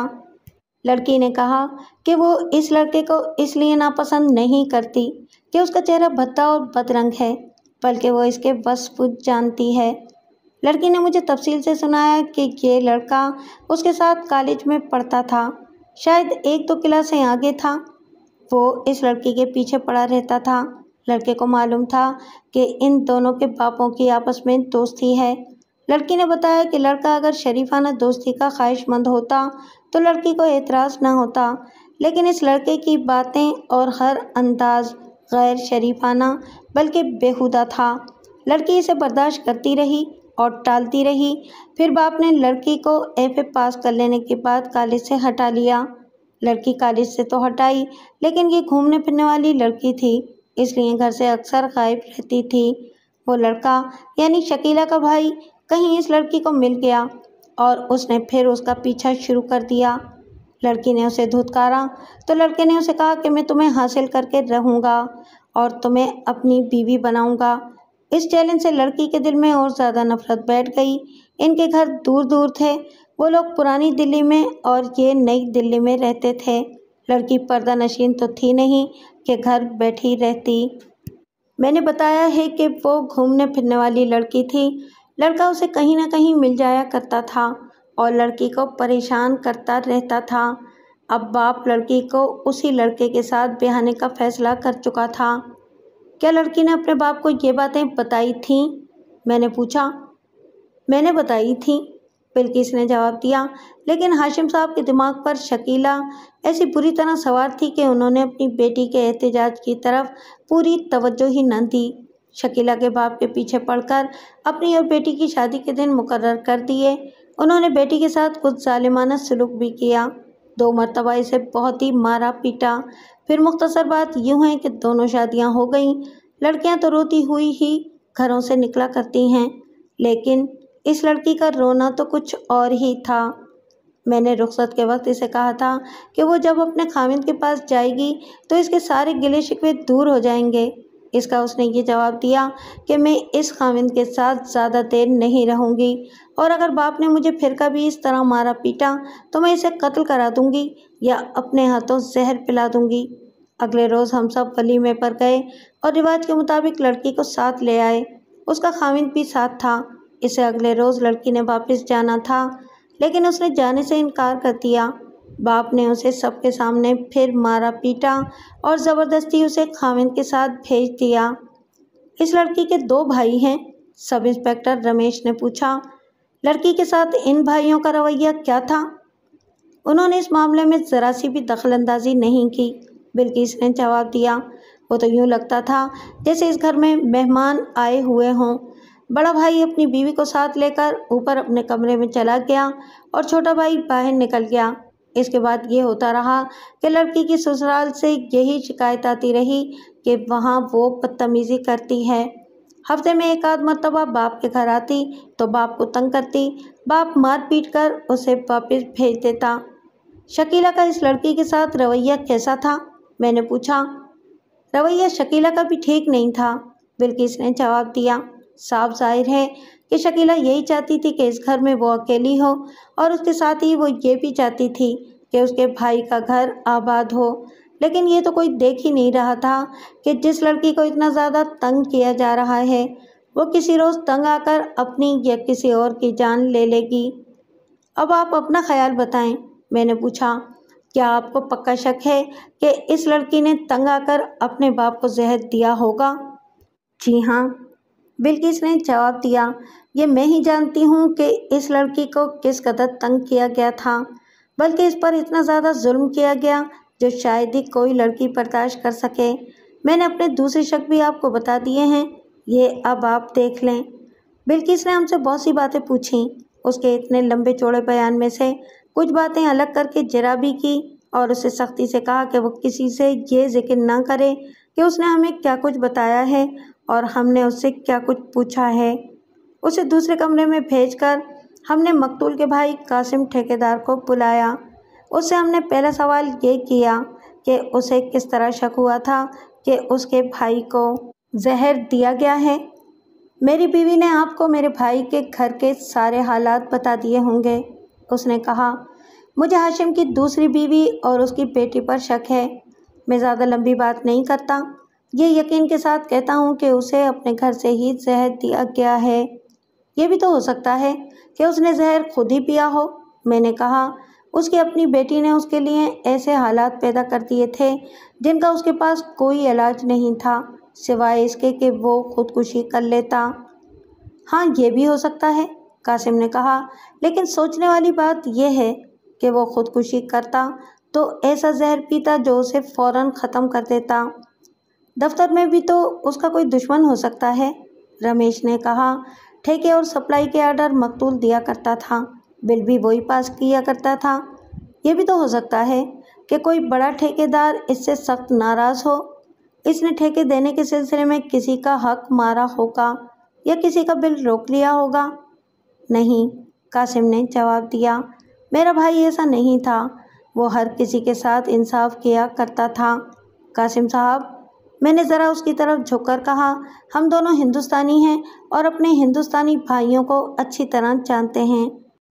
لڑکی نے کہا کہ وہ اس لڑکے کو اس لیے ناپسند نہیں کرتی کہ اس کا چہرہ بھدا اور بدرنگ ہے، بلکہ وہ اس کے وصف جانتی ہے۔ لڑکی نے مجھے تفصیل سے سنایا کہ یہ لڑکا اس کے ساتھ کالج میں پڑھتا تھا، شاید ایک دو کلاسیں آگے تھا۔ وہ اس لڑکی کے پیچھے پڑا رہتا تھا۔ لڑکے کو معلوم تھا کہ ان دونوں کے باپوں کی آپس میں دوستی ہے۔ لڑکی نے بتایا کہ لڑکا اگر شریفانہ دوستی کا خواہش مند ہوتا تو لڑکی کو اعتراض نہ ہوتا، لیکن اس لڑکے کی باتیں اور ہر انداز غیر شریفانہ بلکہ بیہودہ تھا۔ لڑکی اسے برداشت کرتی رہی اور ٹالتی رہی۔ پھر باپ نے لڑکی کو ایف اے پاس کر لینے کے بعد کالج سے ہٹا لیا۔ لڑکی کالج سے تو ہٹائی، لیکن یہ گھومنے پھرنے والی لڑکی تھی، اس لیے گھر سے اکثر غائب رہتی تھی۔ وہ لڑکا یعنی شکیلہ کا بھائی کہیں اس لڑکی کو مل گیا اور اس نے پھر اس کا پیچھا شروع کر دیا۔ لڑکی نے اسے دھتکارا تو لڑکے نے اسے کہا کہ میں تمہیں حاصل کر کے رہوں گا اور تمہیں اپنی بیوی بناؤں گا۔ اس چیلنج سے لڑکی کے دل میں اور زیادہ نفرت بیٹھ گئی۔ ان کے گھر دور دور تھے، وہ لوگ پرانی دلی میں اور یہ نئی دلی میں رہتے تھے۔ لڑکی پردہ نشین تو تھی نہیں کہ گھر بیٹھی رہتی۔ میں نے بتایا ہے کہ وہ گھومنے پھرنے والی لڑکی تھی۔ لڑکا اسے کہیں نہ کہیں مل جایا کرتا تھا اور لڑکی کو پریشان کرتا رہتا تھا۔ اب باپ لڑکی کو اسی لڑکے کے ساتھ بیاہنے کا فیصلہ کر چکا تھا۔ کیا لڑکی نے اپنے باپ کو یہ باتیں بتائی تھیں؟ میں نے پوچھا۔ میں نے بتائی تھیں، بلکیس نے جواب دیا، لیکن ہاشم صاحب کے دماغ پر شکیلہ ایسی بری طرح سوار تھی کہ انہوں نے اپنی بیٹی کے احتجاج کی طرف پوری توجہ ہی نہ دی۔ شکیلہ کے باپ کے پیچھے پڑ کر اپنی اور بیٹی کی شادی کے دن مقرر کر دیے۔ انہوں نے بیٹی کے ساتھ کچھ ظالمانہ سلوک بھی کیا، دو مرتبہ اسے بہت ہی مارا پیٹا۔ پھر مختصر بات یوں ہے کہ دونوں شادیاں ہو گئیں۔ لڑکیاں تو روتی ہوئی ہی گھروں سے نکلا کرتی ہیں، لیکن اس لڑکی کا رونا تو کچھ اور ہی تھا۔ میں نے رخصت کے وقت اسے کہا تھا کہ وہ جب اپنے خاوند کے پاس جائے گی تو اس کے سارے گلے شکوے دور ہو جائیں گے۔ اس کا اس نے یہ جواب دیا کہ میں اس خاوند کے ساتھ زیادہ دیر نہیں رہوں گی، اور اگر باپ نے مجھے پھر کبھی اس طرح مارا پیٹا تو میں اسے قتل کرا دوں گی یا اپنے ہاتھوں زہر پلا دوں گی۔ اگلے روز ہم سب ولیمے پر گئے اور رواج کے مطابق لڑکی کو ساتھ لے آئے۔ اس کا خاوند بھی ساتھ تھا۔ اسے اگلے روز لڑکی نے واپس جانا تھا، لیکن اس نے جانے سے انکار کر دیا۔ باپ نے اسے سب کے سامنے پھر مارا پیٹا اور زبردستی اسے خاوند کے ساتھ بھیج دیا۔ اس لڑکی کے دو بھائی ہیں؟ سب انسپکٹر رمیش نے پوچھا۔ لڑکی کے ساتھ ان بھائیوں کا رویہ کیا تھا؟ انہوں نے اس معاملے میں ذرا سی بھی دخل اندازی نہیں کی، بلکیس نے جواب دیا۔ وہ تو یوں لگتا تھا جیسے اس گھر میں مہمان آئے ہوئے ہوں۔ بڑا بھائی اپنی بیوی کو ساتھ لے کر اوپر اپنے کمرے میں چلا گیا اور چھوٹا بھائی باہر نکل گیا۔ اس کے بعد یہ ہوتا رہا کہ لڑکی کی سسرال سے یہی شکایت آتی رہی کہ وہاں وہ بدتمیزی کرتی ہے۔ ہفتے میں ایک آدھ مرتبہ باپ کے گھر آتی تو باپ کو تنگ کرتی، باپ مار پیٹ کر اسے واپس بھیج دیتا۔ شکیلہ کا اس لڑکی کے ساتھ رویہ کیسا تھا؟ میں نے پوچھا۔ رویہ شکیلہ کا بھی ٹھیک نہیں تھا، بلکیس نے جواب دیا۔ صاف ظاہر ہے کہ شکیلہ یہی چاہتی تھی کہ اس گھر میں وہ اکیلی ہو، اور اس کے ساتھ ہی وہ یہ بھی چاہتی تھی کہ اس کے بھائی کا گھر آباد ہو، لیکن یہ تو کوئی دیکھ ہی نہیں رہا تھا کہ جس لڑکی کو اتنا زیادہ تنگ کیا جا رہا ہے وہ کسی روز تنگ آ کر اپنی یا کسی اور کی جان لے لے گی۔ اب آپ اپنا خیال بتائیں، میں نے پوچھا، کیا آپ کو پکا شک ہے کہ اس لڑکی نے تنگ آ کر اپنے باپ کو زہر دیا ہوگا؟ جی ہاں، بلقیس نے جواب دیا، یہ میں ہی جانتی ہوں کہ اس لڑکی کو کس قدر تنگ کیا گیا تھا، بلکہ اس پر اتنا زیادہ ظلم کیا گیا جو شاید ہی کوئی لڑکی برداشت کر سکے۔ میں نے اپنے دوسرے شک بھی آپ کو بتا دیے ہیں، یہ اب آپ دیکھ لیں۔ بلقیس نے ہم سے بہت سی باتیں پوچھیں۔ اس کے اتنے لمبے چوڑے بیان میں سے کچھ باتیں الگ کر کے جرا بھی کی اور اسے سختی سے کہا کہ وہ کسی سے یہ ذکر نہ کرے کہ اس نے ہمیں کیا کچھ بتایا ہے اور ہم نے اس سے کیا کچھ پوچھا ہے۔ اسے دوسرے کمرے میں بھیج کر ہم نے مقتول کے بھائی قاسم ٹھیکیدار کو بلایا۔ اس سے ہم نے پہلا سوال یہ کیا کہ اسے کس طرح شک ہوا تھا کہ اس کے بھائی کو زہر دیا گیا ہے۔ میری بیوی نے آپ کو میرے بھائی کے گھر کے سارے حالات بتا دیے ہوں گے، اس نے کہا۔ مجھے ہاشم کی دوسری بیوی اور اس کی بیٹی پر شک ہے۔ میں زیادہ لمبی بات نہیں کرتا، یہ یقین کے ساتھ کہتا ہوں کہ اسے اپنے گھر سے ہی زہر دیا گیا ہے۔ یہ بھی تو ہو سکتا ہے کہ اس نے زہر خود ہی پیا ہو، میں نے کہا۔ اس کی اپنی بیٹی نے اس کے لیے ایسے حالات پیدا کر دیے تھے جن کا اس کے پاس کوئی علاج نہیں تھا سوائے اس کے کہ وہ خودکشی کر لیتا۔ ہاں، یہ بھی ہو سکتا ہے، قاسم نے کہا، لیکن سوچنے والی بات یہ ہے کہ وہ خودکشی کرتا تو ایسا زہر پیتا جو اسے فوراً ختم کر دیتا۔ دفتر میں بھی تو اس کا کوئی دشمن ہو سکتا ہے، رمیش نے کہا۔ ٹھیکے اور سپلائی کے آرڈر مقتول دیا کرتا تھا، بل بھی وہی پاس کیا کرتا تھا۔ یہ بھی تو ہو سکتا ہے کہ کوئی بڑا ٹھیکیدار اس سے سخت ناراض ہو۔ اس نے ٹھیکے دینے کے سلسلے میں کسی کا حق مارا ہوگا یا کسی کا بل روک لیا ہوگا۔ نہیں، قاسم نے جواب دیا، میرا بھائی ایسا نہیں تھا، وہ ہر کسی کے ساتھ انصاف کیا کرتا تھا۔ قاسم صاحب، میں نے ذرا اس کی طرف جھک کر کہا، ہم دونوں ہندوستانی ہیں اور اپنے ہندوستانی بھائیوں کو اچھی طرح جانتے ہیں۔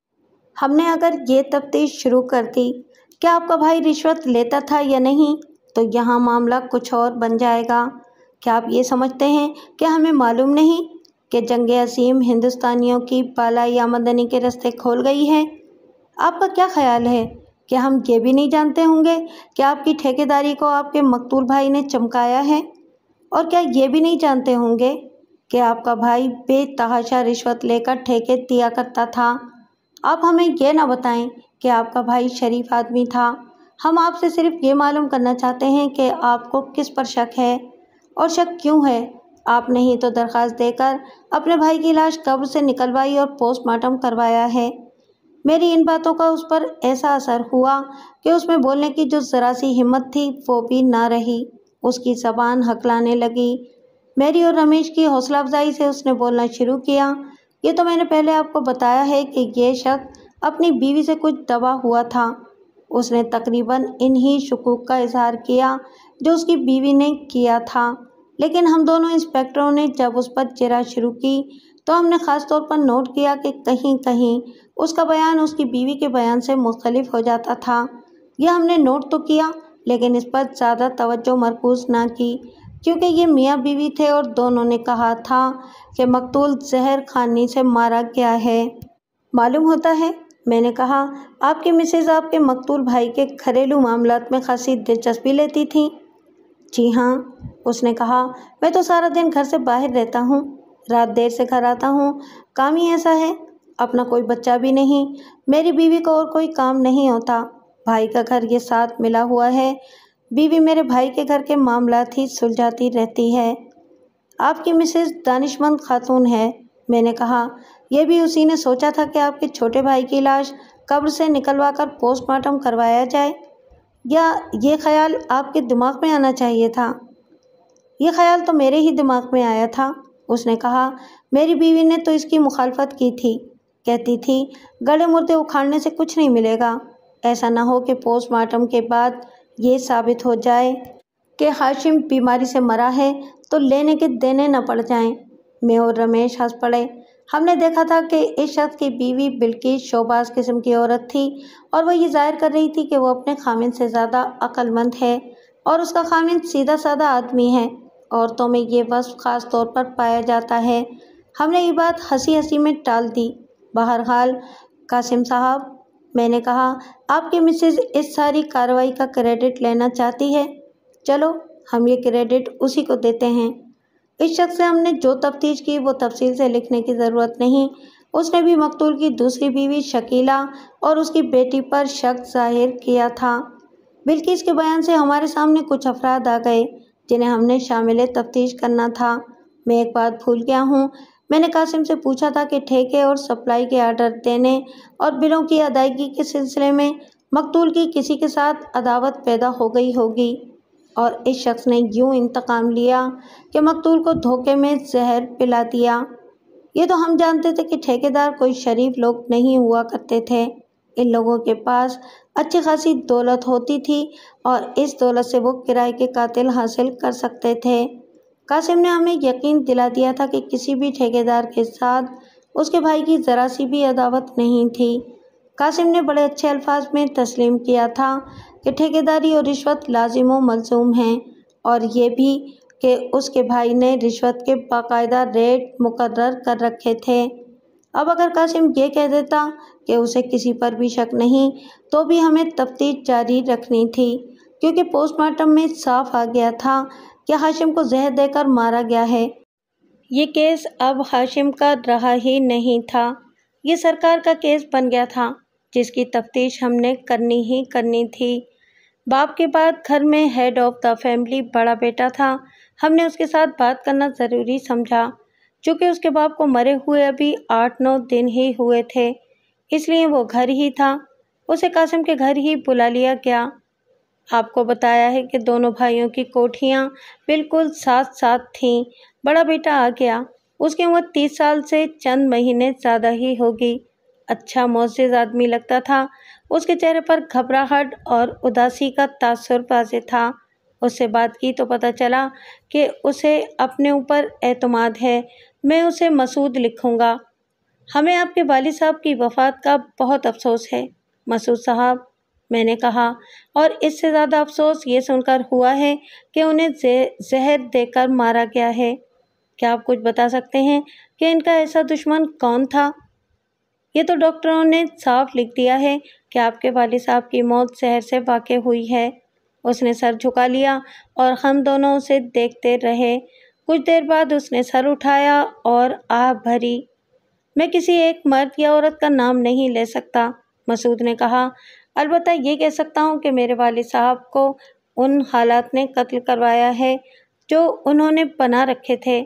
ہم نے اگر یہ تفتیش شروع کر دی کہ آپ کا بھائی رشوت لیتا تھا یا نہیں تو یہاں معاملہ کچھ اور بن جائے گا۔ کیا آپ یہ سمجھتے ہیں کہ ہمیں معلوم نہیں کہ جنگ عظیم ہندوستانیوں کی بالائی آمدنی کے راستے کھول گئی ہے؟ آپ کا کیا خیال ہے کہ ہم یہ بھی نہیں جانتے ہوں گے کہ آپ کی ٹھیکیداری کو آپ کے مقتول بھائی نے چمکایا ہے؟ اور کیا یہ بھی نہیں جانتے ہوں گے کہ آپ کا بھائی بے تحاشا رشوت لے کر ٹھیکے دیا کرتا تھا؟ آپ ہمیں یہ نہ بتائیں کہ آپ کا بھائی شریف آدمی تھا۔ ہم آپ سے صرف یہ معلوم کرنا چاہتے ہیں کہ آپ کو کس پر شک ہے اور شک کیوں ہے۔ آپ نے ہی تو درخواست دے کر اپنے بھائی کی لاش قبر سے نکلوائی اور پوسٹ مارٹم کروایا ہے۔ میری ان باتوں کا اس پر ایسا اثر ہوا کہ اس میں بولنے کی جو ذرا سی ہمت تھی وہ بھی نہ رہی، اس کی زبان ہکلانے لگی۔ میری اور رمیش کی حوصلہ افزائی سے اس نے بولنا شروع کیا، یہ تو میں نے پہلے آپ کو بتایا ہے کہ یہ شخص اپنی بیوی سے کچھ دبا ہوا تھا۔ اس نے تقریباً انہی شکوک کا اظہار کیا جو اس کی بیوی نے کیا تھا، لیکن ہم دونوں انسپکٹروں نے جب اس پر جرا شروع کی تو ہم نے خاص طور پر نوٹ کیا کہ کہیں کہیں اس کا بیان اس کی بیوی کے بیان سے مختلف ہو جاتا تھا۔ یہ ہم نے نوٹ تو کیا لیکن اس پر زیادہ توجہ مرکوز نہ کی کیونکہ یہ میاں بیوی تھے اور دونوں نے کہا تھا کہ مقتول زہر خانی سے مارا گیا ہے۔ معلوم ہوتا ہے، میں نے کہا، آپ کی مسز آپ کے مقتول بھائی کے گھریلو معاملات میں خاصی دلچسپی لیتی تھیں۔ جی ہاں، اس نے کہا، میں تو سارا دن گھر سے باہر رہتا ہوں، رات دیر سے گھر آتا ہوں، کام ہی ایسا ہے، اپنا کوئی بچہ بھی نہیں، میری بیوی کو اور کوئی کام نہیں ہوتا، بھائی کا گھر یہ ساتھ ملا ہوا ہے، بیوی میرے بھائی کے گھر کے معاملات ہی سلجھاتی رہتی ہے۔ آپ کی مسز دانشمند خاتون ہے، میں نے کہا، یہ بھی اسی نے سوچا تھا کہ آپ کے چھوٹے بھائی کی لاش قبر سے نکلوا کر پوسٹ مارٹم کروایا جائے، یا یہ خیال آپ کے دماغ میں آنا چاہیے تھا؟ یہ خیال تو میرے ہی دماغ میں آیا تھا، اس نے کہا، میری بیوی نے تو اس کی مخالفت کی تھی، کہتی تھی گڑے مردے اکھاڑنے سے کچھ نہیں ملے گا، ایسا نہ ہو کہ پوسٹ مارٹم کے بعد یہ ثابت ہو جائے کہ ہاشم بیماری سے مرا ہے تو لینے کے دینے نہ پڑ جائیں۔ میں اور رمیش ہنس پڑے۔ ہم نے دیکھا تھا کہ اس شخص کی بیوی بلقیس شوباز قسم کی عورت تھی اور وہ یہ ظاہر کر رہی تھی کہ وہ اپنے خاوند سے زیادہ عقل مند ہے اور اس کا خاوند سیدھا سادہ آدمی ہے۔ عورتوں میں یہ وصف خاص طور پر پایا جاتا ہے۔ ہم نے یہ بات ہنسی ہنسی میں ٹال دی۔ بہرحال قاسم صاحب، میں نے کہا، آپ کی مسز اس ساری کارروائی کا کریڈٹ لینا چاہتی ہے؟ چلو ہم یہ کریڈٹ اسی کو دیتے ہیں۔ اس شخص سے ہم نے جو تفتیش کی وہ تفصیل سے لکھنے کی ضرورت نہیں۔ اس نے بھی مقتول کی دوسری بیوی شکیلہ اور اس کی بیٹی پر شک ظاہر کیا تھا۔ بلکہ اس کے بیان سے ہمارے سامنے کچھ افراد آ گئے جنہیں ہم نے شامل تفتیش کرنا تھا۔ میں ایک بات بھول گیا ہوں، میں نے قاسم سے پوچھا تھا کہ ٹھیکے اور سپلائی کے آرڈر دینے اور بلوں کی ادائیگی کے سلسلے میں مقتول کی کسی کے ساتھ عداوت پیدا ہو گئی ہوگی، اور اس شخص نے یوں انتقام لیا کہ مقتول کو دھوکے میں زہر پلا دیا۔ یہ تو ہم جانتے تھے کہ ٹھیکیدار کوئی شریف لوگ نہیں ہوا کرتے تھے۔ ان لوگوں کے پاس اچھی خاصی دولت ہوتی تھی اور اس دولت سے وہ کرائے کے قاتل حاصل کر سکتے تھے۔ قاسم نے ہمیں یقین دلا دیا تھا کہ کسی بھی ٹھیکیدار کے ساتھ اس کے بھائی کی ذرا سی بھی عداوت نہیں تھی۔ قاسم نے بڑے اچھے الفاظ میں تسلیم کیا تھا کہ ٹھیکیداری اور رشوت لازم و ملزوم ہیں، اور یہ بھی کہ اس کے بھائی نے رشوت کے باقاعدہ ریٹ مقرر کر رکھے تھے۔ اب اگر قاسم یہ کہہ دیتا کہ اسے کسی پر بھی شک نہیں تو بھی ہمیں تفتیش جاری رکھنی تھی، کیونکہ پوسٹ مارٹم میں صاف آ گیا تھا کہ ہاشم کو زہر دے کر مارا گیا ہے۔ یہ کیس اب ہاشم کا رہا ہی نہیں تھا، یہ سرکار کا کیس بن گیا تھا جس کی تفتیش ہم نے کرنی ہی کرنی تھی۔ باپ کے بعد گھر میں ہیڈ آف دا فیملی بڑا بیٹا تھا۔ ہم نے اس کے ساتھ بات کرنا ضروری سمجھا، چونکہ اس کے باپ کو مرے ہوئے ابھی آٹھ نو دن ہی ہوئے تھے، اس لیے وہ گھر ہی تھا۔ اسے قاسم کے گھر ہی بلا لیا گیا۔ آپ کو بتایا ہے کہ دونوں بھائیوں کی کوٹھیاں بالکل ساتھ ساتھ تھیں۔ بڑا بیٹا آ گیا، اس کی عمر تیس سال سے چند مہینے زیادہ ہی ہوگی۔ اچھا معزز آدمی لگتا تھا، اس کے چہرے پر گھبراہٹ اور اداسی کا تاثر واضح تھا۔ اس سے بات کی تو پتہ چلا کہ اسے اپنے اوپر اعتماد ہے۔ میں اسے مسعود لکھوں گا۔ ہمیں آپ کے والد صاحب کی وفات کا بہت افسوس ہے مسعود صاحب، میں نے کہا، اور اس سے زیادہ افسوس یہ سن کر ہوا ہے کہ انہیں زہر دے کر مارا گیا ہے۔ کیا آپ کچھ بتا سکتے ہیں کہ ان کا ایسا دشمن کون تھا؟ یہ تو ڈاکٹروں نے صاف لکھ دیا ہے کہ آپ کے والد صاحب کی موت زہر سے واقع ہوئی ہے۔ اس نے سر جھکا لیا اور ہم دونوں اسے دیکھتے رہے۔ کچھ دیر بعد اس نے سر اٹھایا اور آہ بھری۔ میں کسی ایک مرد یا عورت کا نام نہیں لے سکتا، مسعود نے کہا، البتہ یہ کہہ سکتا ہوں کہ میرے والد صاحب کو ان حالات نے قتل کروایا ہے جو انہوں نے بنا رکھے تھے۔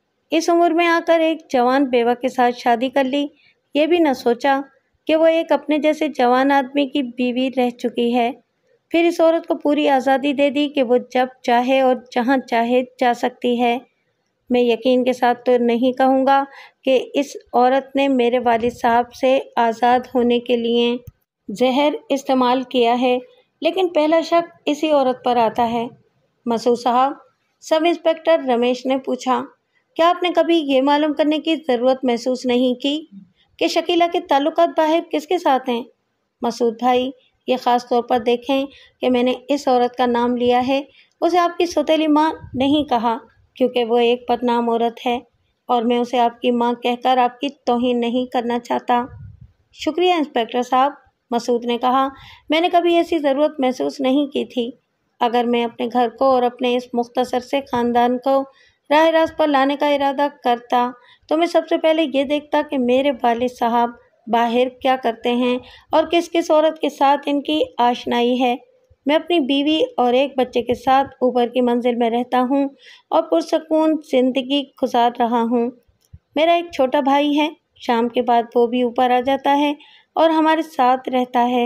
اس عمر میں آ کر ایک جوان بیوہ کے ساتھ شادی کر لی، یہ بھی نہ سوچا کہ وہ ایک اپنے جیسے جوان آدمی کی بیوی رہ چکی ہے۔ پھر اس عورت کو پوری آزادی دے دی کہ وہ جب چاہے اور جہاں چاہے جا سکتی ہے۔ میں یقین کے ساتھ تو نہیں کہوں گا کہ اس عورت نے میرے والد صاحب سے آزاد ہونے کے لیے زہر استعمال کیا ہے، لیکن پہلا شک اسی عورت پر آتا ہے۔ مسعود صاحب، سب انسپکٹر رمیش نے پوچھا، کیا آپ نے کبھی یہ معلوم کرنے کی ضرورت محسوس نہیں کی کہ شکیلہ کے تعلقات باہر کس کے ساتھ ہیں؟ مسعود بھائی، یہ خاص طور پر دیکھیں کہ میں نے اس عورت کا نام لیا ہے، اسے آپ کی سوتیلی ماں نہیں کہا، کیونکہ وہ ایک بدنام عورت ہے، اور میں اسے آپ کی ماں کہہ کر آپ کی توہین نہیں کرنا چاہتا۔ شکریہ انسپکٹر صاحب، مسعود نے کہا، میں نے کبھی ایسی ضرورت محسوس نہیں کی تھی۔ اگر میں اپنے گھر کو اور اپنے اس مختصر سے خاندان کو راہ راست پر لانے کا ارادہ کرتا تو میں سب سے پہلے یہ دیکھتا کہ میرے والد صاحب باہر کیا کرتے ہیں اور کس کس عورت کے ساتھ ان کی آشنائی ہے۔ میں اپنی بیوی اور ایک بچے کے ساتھ اوپر کی منزل میں رہتا ہوں اور پرسکون زندگی گزار رہا ہوں۔ میرا ایک چھوٹا بھائی ہے، شام کے بعد وہ بھی اوپر آ جاتا ہے اور ہمارے ساتھ رہتا ہے۔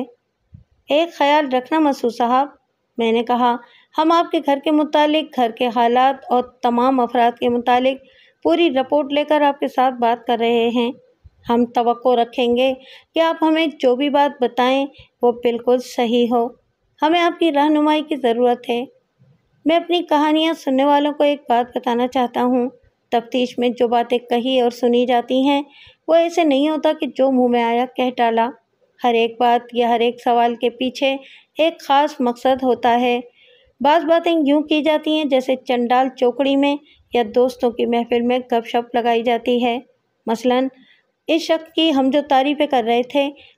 ایک خیال رکھنا مسعود صاحب، میں نے کہا، ہم آپ کے گھر کے متعلق، گھر کے حالات اور تمام افراد کے متعلق پوری رپورٹ لے کر آپ کے ساتھ بات کر رہے ہیں۔ ہم توقع رکھیں گے کہ آپ ہمیں جو بھی بات بتائیں وہ بالکل صحیح ہو۔ ہمیں آپ کی رہنمائی کی ضرورت ہے۔ میں اپنی کہانیاں سننے والوں کو ایک بات بتانا چاہتا ہوں، تفتیش میں جو باتیں کہی اور سنی جاتی ہیں وہ ایسے نہیں ہوتا کہ جو منہ میں آیا کہہ ڈالا۔ ہر ایک بات یا ہر ایک سوال کے پیچھے ایک خاص مقصد ہوتا ہے۔ بعض باتیں یوں کی جاتی ہیں جیسے چنڈال چوکڑی میں یا دوستوں کی محفل میں گپ شپ لگائی جاتی ہے۔ مثلاً اس شخص کی ہم جو تعریفیں کر رہے تھے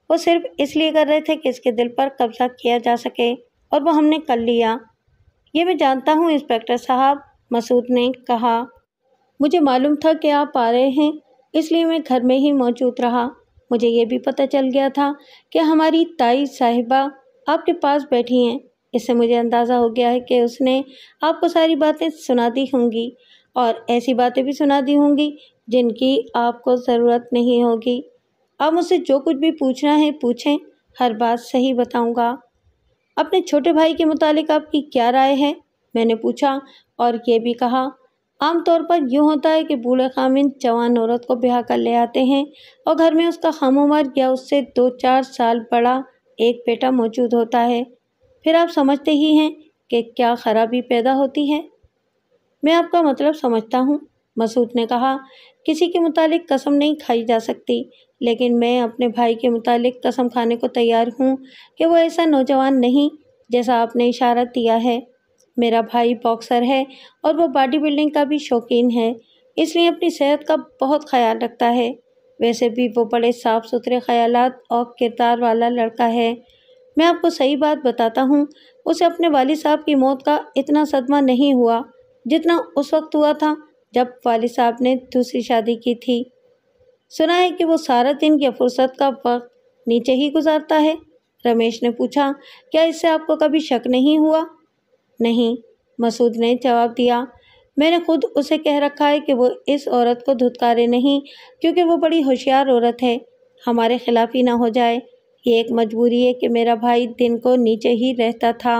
वो सिर्फ इसलिए कर रहे थे कि इसके दिल पर कब्जा किया जा सके, और वो हमने कर लिया। ये मैं जानता हूँ इंस्पेक्टर साहब, मसूद ने कहा। मुझे मालूम था कि आप आ रहे हैं, इसलिए मैं घर में ही मौजूद रहा। मुझे ये भी पता चल गया था कि हमारी ताई साहिबा आपके पास बैठी हैं। इससे मुझे अंदाज़ा हो गया है कि उसने आपको सारी बातें सुना दी होंगी, और ऐसी बातें भी सुना दी होंगी जिनकी आपको ज़रूरत नहीं होगी। आप मुझसे जो कुछ भी पूछना है पूछें, हर बात सही बताऊंगा। अपने छोटे भाई के मुतालिक आपकी क्या राय है? मैंने पूछा, और ये भी कहा, आमतौर पर यूँ होता है कि बूढ़े खामिन जवान औरत को ब्याह कर ले आते हैं और घर में उसका हम उम्र या उससे दो चार साल बड़ा एक बेटा मौजूद होता है। फिर आप समझते ही हैं कि क्या खराबी पैदा होती है। मैं आपका मतलब समझता हूँ, मसूद ने कहा। किसी के मुतालिक कसम नहीं खाई जा सकती, लेकिन मैं अपने भाई के मुतालिक कसम खाने को तैयार हूँ कि वो ऐसा नौजवान नहीं जैसा आपने इशारा दिया है। मेरा भाई बॉक्सर है और वो बॉडी बिल्डिंग का भी शौकीन है, इसलिए अपनी सेहत का बहुत ख्याल रखता है। वैसे भी वो बड़े साफ़ सुथरे ख्यालात और किरदार वाला लड़का है। मैं आपको सही बात बताता हूँ, उसे अपने वालिद साहब की मौत का इतना सदमा नहीं हुआ जितना उस वक्त हुआ था जब वालिद साहब ने दूसरी शादी की थी। सुना है कि वो सारा दिन या फुर्सत का वक्त नीचे ही गुजारता है। रमेश ने पूछा, क्या इससे आपको कभी शक नहीं हुआ? नहीं, मसूद ने जवाब दिया। मैंने खुद उसे कह रखा है कि वो इस औरत को धुतकारे नहीं, क्योंकि वो बड़ी होशियार औरत है, हमारे खिलाफ ही ना हो जाए। ये एक मजबूरी है कि मेरा भाई दिन को नीचे ही रहता था।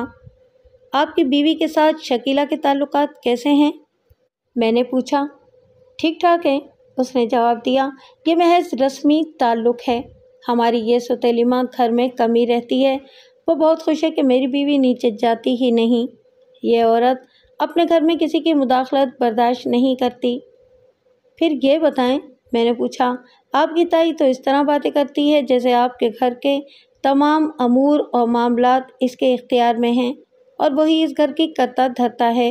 आपकी बीवी के साथ शकीला के ताल्लुकात कैसे हैं? मैंने पूछा। ठीक ठाक है, उसने जवाब दिया। ये महज रस्मी ताल्लुक़ है। हमारी ये सौतेली माँ घर में कमी रहती है। वो बहुत खुश है कि मेरी बीवी नीचे जाती ही नहीं। ये औरत अपने घर में किसी की मुदाखलत बर्दाश्त नहीं करती। फिर ये बताएं, मैंने पूछा, आपकी ताई तो इस तरह बातें करती है जैसे आपके घर के तमाम अमूर और मामलात इसके इख्तियार में हैं और वही इस घर की करता धरता है।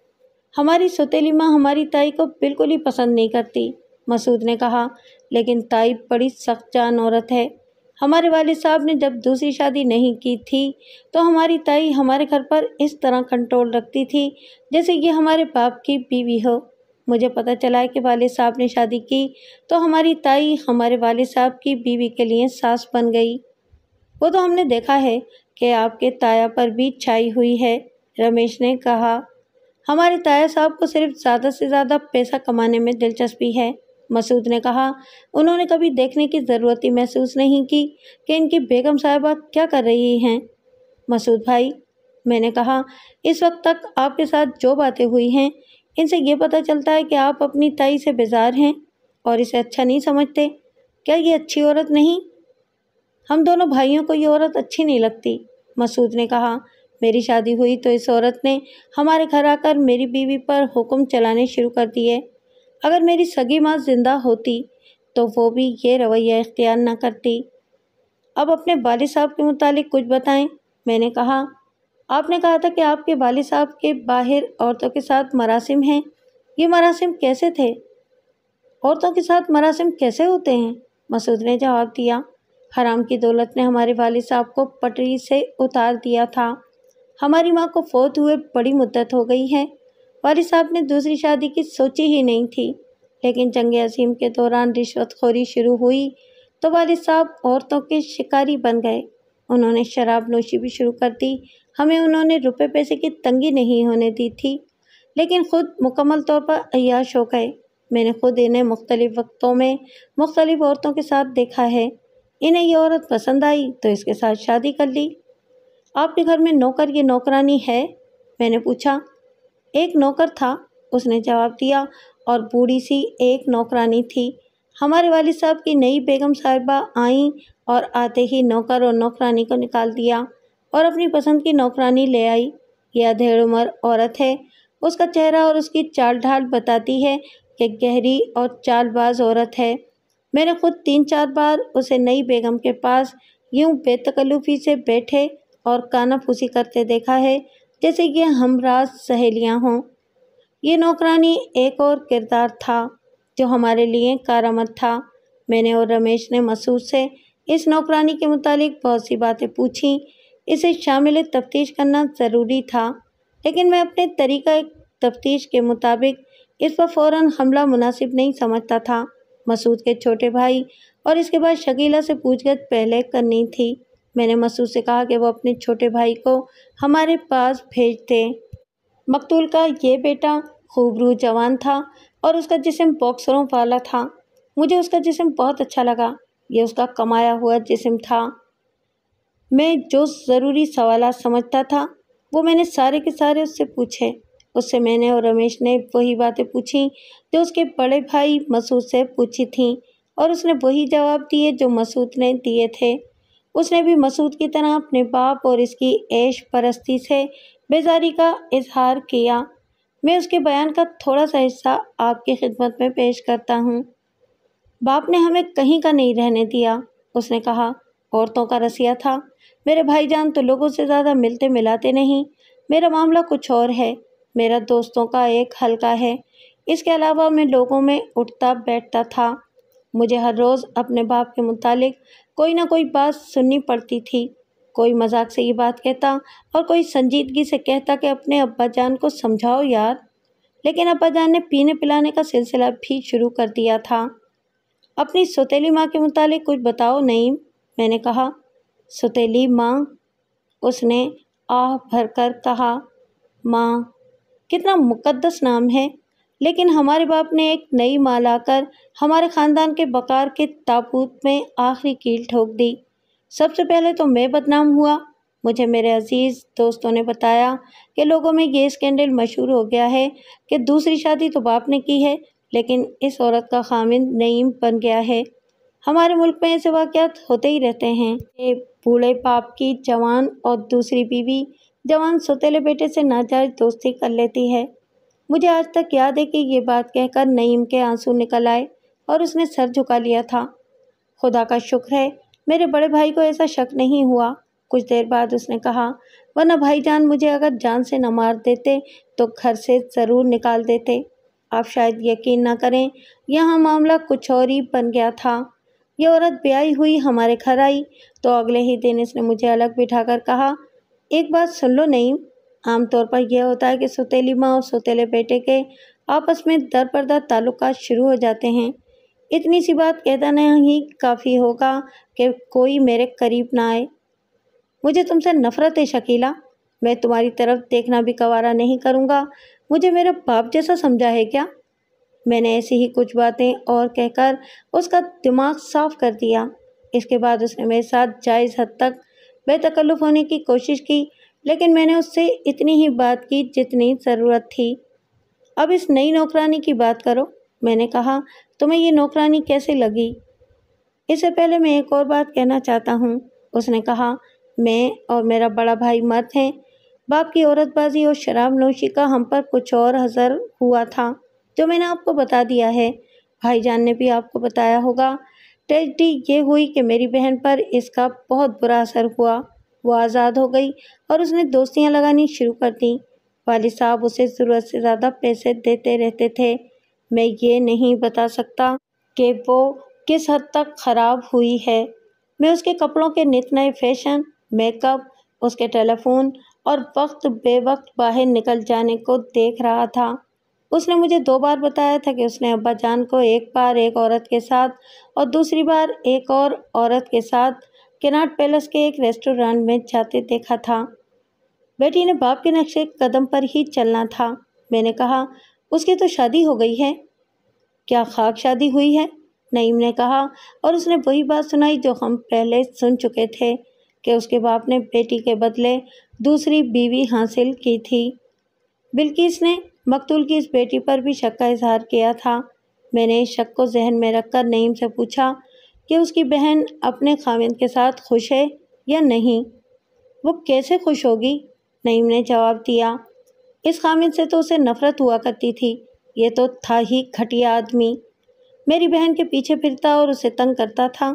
हमारी सौतेली माँ हमारी ताई को बिल्कुल ही पसंद नहीं करती, मसूद ने कहा। लेकिन ताई बड़ी सख्त जान औरत है। हमारे वालिद साहब ने जब दूसरी शादी नहीं की थी तो हमारी ताई हमारे घर पर इस तरह कंट्रोल रखती थी जैसे ये हमारे बाप की बीवी हो। मुझे पता चला है कि वालिद साहब ने शादी की तो हमारी ताई हमारे वालिद साहब की बीवी के लिए सास बन गई। वो तो हमने देखा है कि आपके ताया पर भी छाई हुई है, रमेश ने कहा। हमारे ताया साहब को सिर्फ ज़्यादा से ज़्यादा पैसा कमाने में दिलचस्पी है, मसूद ने कहा। उन्होंने कभी देखने की ज़रूरत ही महसूस नहीं की कि इनकी बेगम साहिबा क्या कर रही हैं। मसूद भाई, मैंने कहा, इस वक्त तक आपके साथ जो बातें हुई हैं इनसे ये पता चलता है कि आप अपनी ताई से बेजार हैं और इसे अच्छा नहीं समझते। क्या ये अच्छी औरत नहीं? हम दोनों भाइयों को ये औरत अच्छी नहीं लगती, मसूद ने कहा। मेरी शादी हुई तो इस औरत ने हमारे घर आकर मेरी बीवी पर हुक्म चलाने शुरू कर दिए। अगर मेरी सगी माँ जिंदा होती तो वो भी ये रवैया इख्तियार न करती। अब अपने वालिद साहब के मुतालिक कुछ बताएं, मैंने कहा। आपने कहा था कि आपके वालिद साहब के बाहर औरतों के साथ मरासिम हैं। ये मरासिम कैसे थे? औरतों के साथ मरासिम कैसे होते हैं? मसूद ने जवाब दिया। हराम की दौलत ने हमारे वालिद साहब को पटरी से उतार दिया था। हमारी माँ को फौत हुए बड़ी मुद्दत हो गई है। वालिद साहब ने दूसरी शादी की सोची ही नहीं थी, लेकिन जंग अज़ीम के दौरान रिश्वतखोरी शुरू हुई तो वालिद साहब औरतों के शिकारी बन गए। उन्होंने शराब नोशी भी शुरू कर दी। हमें उन्होंने रुपए पैसे की तंगी नहीं होने दी थी, लेकिन ख़ुद मुकम्मल तौर पर अय्याश हो गए। मैंने खुद इन्हें मुख्तलिफ़ वक्तों में मुख्तलिफ़ औरतों के साथ देखा है। इन्हें ये औरत पसंद आई तो इसके साथ शादी कर ली। आपके घर में नौकर या नौकरानी है? मैंने पूछा। एक नौकर था, उसने जवाब दिया, और बूढ़ी सी एक नौकरानी थी। हमारे वालिद साहब की नई बेगम साहिबा आईं और आते ही नौकर और नौकरानी को निकाल दिया और अपनी पसंद की नौकरानी ले आई। यह अधेड़ उम्र औरत है। उसका चेहरा और उसकी चाल ढाल बताती है कि गहरी और चालबाज औरत है। मैंने खुद तीन चार बार उसे नई बेगम के पास यूं बेतकल्लुफ़ी से बैठे और कानाफूसी करते देखा है जैसे ये हमराज सहेलियां हों। ये नौकरानी एक और किरदार था जो हमारे लिए कारामद था। मैंने और रमेश ने मसूद से इस नौकरानी के मुतालिक बहुत सी बातें पूछीं। इसे शामिल तफ्तीश करना ज़रूरी था, लेकिन मैं अपने तरीक़ा तफ्तीश के मुताबिक इस पर फ़ौरन हमला मुनासिब नहीं समझता था। मसूद के छोटे भाई और इसके बाद शकीला से पूछगछ पहले करनी थी। मैंने मसूद से कहा कि वो अपने छोटे भाई को हमारे पास भेज दे। मकतूल का ये बेटा खूबरू जवान था और उसका जिस्म बॉक्सरों वाला था। मुझे उसका जिस्म बहुत अच्छा लगा। ये उसका कमाया हुआ जिस्म था। मैं जो ज़रूरी सवालात समझता था वो मैंने सारे के सारे उससे पूछे। उससे मैंने और रमेश ने वही बातें पूछी जो उसके बड़े भाई मसूद से पूछी थीं, और उसने वही जवाब दिए जो मसूद ने दिए थे। उसने भी मसूद की तरह अपने बाप और इसकी ऐश परस्ती से बेजारी का इजहार किया। मैं उसके बयान का थोड़ा सा हिस्सा आपकी खिदमत में पेश करता हूँ। बाप ने हमें कहीं का नहीं रहने दिया। उसने कहा, औरतों का रसिया था। मेरे भाईजान तो लोगों से ज़्यादा मिलते मिलाते नहीं। मेरा मामला कुछ और है। मेरा दोस्तों का एक हल्का है। इसके अलावा मैं लोगों में उठता बैठता था। मुझे हर रोज़ अपने बाप के मुतालिक कोई ना कोई बात सुननी पड़ती थी। कोई मजाक से ये बात कहता और कोई संजीदगी से कहता कि अपने अब्बा जान को समझाओ यार। लेकिन अब्बा जान ने पीने पिलाने का सिलसिला भी शुरू कर दिया था। अपनी सौतेली माँ के मुतालिक कुछ बताओ नईम, मैंने कहा। सौतेली माँ? उसने आह भरकर कहा। माँ, कितना मुकद्दस नाम है, लेकिन हमारे बाप ने एक नई माँ लाकर हमारे ख़ानदान के बकार के ताबूत में आखिरी कील ठोक दी। सबसे पहले तो मैं बदनाम हुआ। मुझे मेरे अजीज़ दोस्तों ने बताया कि लोगों में ये स्कैंडल मशहूर हो गया है कि दूसरी शादी तो बाप ने की है, लेकिन इस औरत का खामिंद नईम बन गया है। हमारे मुल्क में ऐसे वाक़यात होते ही रहते हैं कि बूढ़े बाप की जवान और दूसरी बीवी जवान सौतेले बेटे से नाजायज़ दोस्ती कर लेती है। मुझे आज तक याद है कि ये बात कहकर नईम के आंसू निकल आए और उसने सर झुका लिया था। खुदा का शुक्र है मेरे बड़े भाई को ऐसा शक नहीं हुआ। कुछ देर बाद उसने कहा, वरना भाईजान मुझे अगर जान से न मार देते तो घर से ज़रूर निकाल देते। आप शायद यकीन ना करें, यहाँ मामला कुछ और ही बन गया था। ये औरत ब्याही हुई हमारे घर आई तो अगले ही दिन इसने मुझे अलग बिठाकर कहा, एक बात सुन लो नईम, आमतौर पर यह होता है कि सौतेली माँ और सौतेले बेटे के आपस में दर पर्दा ताल्लुकात शुरू हो जाते हैं। इतनी सी बात कह देना ही काफ़ी होगा कि कोई मेरे करीब ना आए। मुझे तुमसे नफ़रत है शकीला। मैं तुम्हारी तरफ देखना भी गवारा नहीं करूँगा। मुझे मेरा बाप जैसा समझा है क्या? मैंने ऐसी ही कुछ बातें और कहकर उसका दिमाग साफ कर दिया। इसके बाद उसने मेरे साथ जायज़ हद तक बेतकल्लुफ़ होने की कोशिश की, लेकिन मैंने उससे इतनी ही बात की जितनी ज़रूरत थी। अब इस नई नौकरानी की बात करो, मैंने कहा। तुम्हें ये नौकरानी कैसे लगी? इससे पहले मैं एक और बात कहना चाहता हूँ, उसने कहा। मैं और मेरा बड़ा भाई मर्द हैं। बाप की औरतबाजी और शराब नोशी का हम पर कुछ और असर हुआ था जो मैंने आपको बता दिया है। भाईजान ने भी आपको बताया होगा। ट्रेजेडी ये हुई कि मेरी बहन पर इसका बहुत बुरा असर हुआ। वो आज़ाद हो गई और उसने दोस्तियां लगानी शुरू कर दी। वालिद साहब उसे ज़रूरत से ज़्यादा पैसे देते रहते थे। मैं ये नहीं बता सकता कि वो किस हद तक ख़राब हुई है। मैं उसके कपड़ों के नित नए फैशन, मेकअप, उसके टेलीफोन और वक्त बेवक्त बाहर निकल जाने को देख रहा था। उसने मुझे दो बार बताया था कि उसने अब्बा जान को एक बार एक औरत के साथ और दूसरी बार एक और औरत के साथ केनाट पैलेस के एक रेस्टोरेंट में जाते देखा था। बेटी ने बाप के नक्शे कदम पर ही चलना था। मैंने कहा, उसकी तो शादी हो गई है। क्या खाक शादी हुई है? नईम ने कहा, और उसने वही बात सुनाई जो हम पहले सुन चुके थे कि उसके बाप ने बेटी के बदले दूसरी बीवी हासिल की थी। बिल्किस ने मकतूल की इस बेटी पर भी शक का इजहार किया था। मैंने इस शक को जहन में रखकर नईम से पूछा कि उसकी बहन अपने खाविंद के साथ खुश है या नहीं। वो कैसे खुश होगी? नईम ने जवाब दिया, इस खाविंद से तो उसे नफ़रत हुआ करती थी। ये तो था ही घटिया आदमी। मेरी बहन के पीछे फिरता और उसे तंग करता था।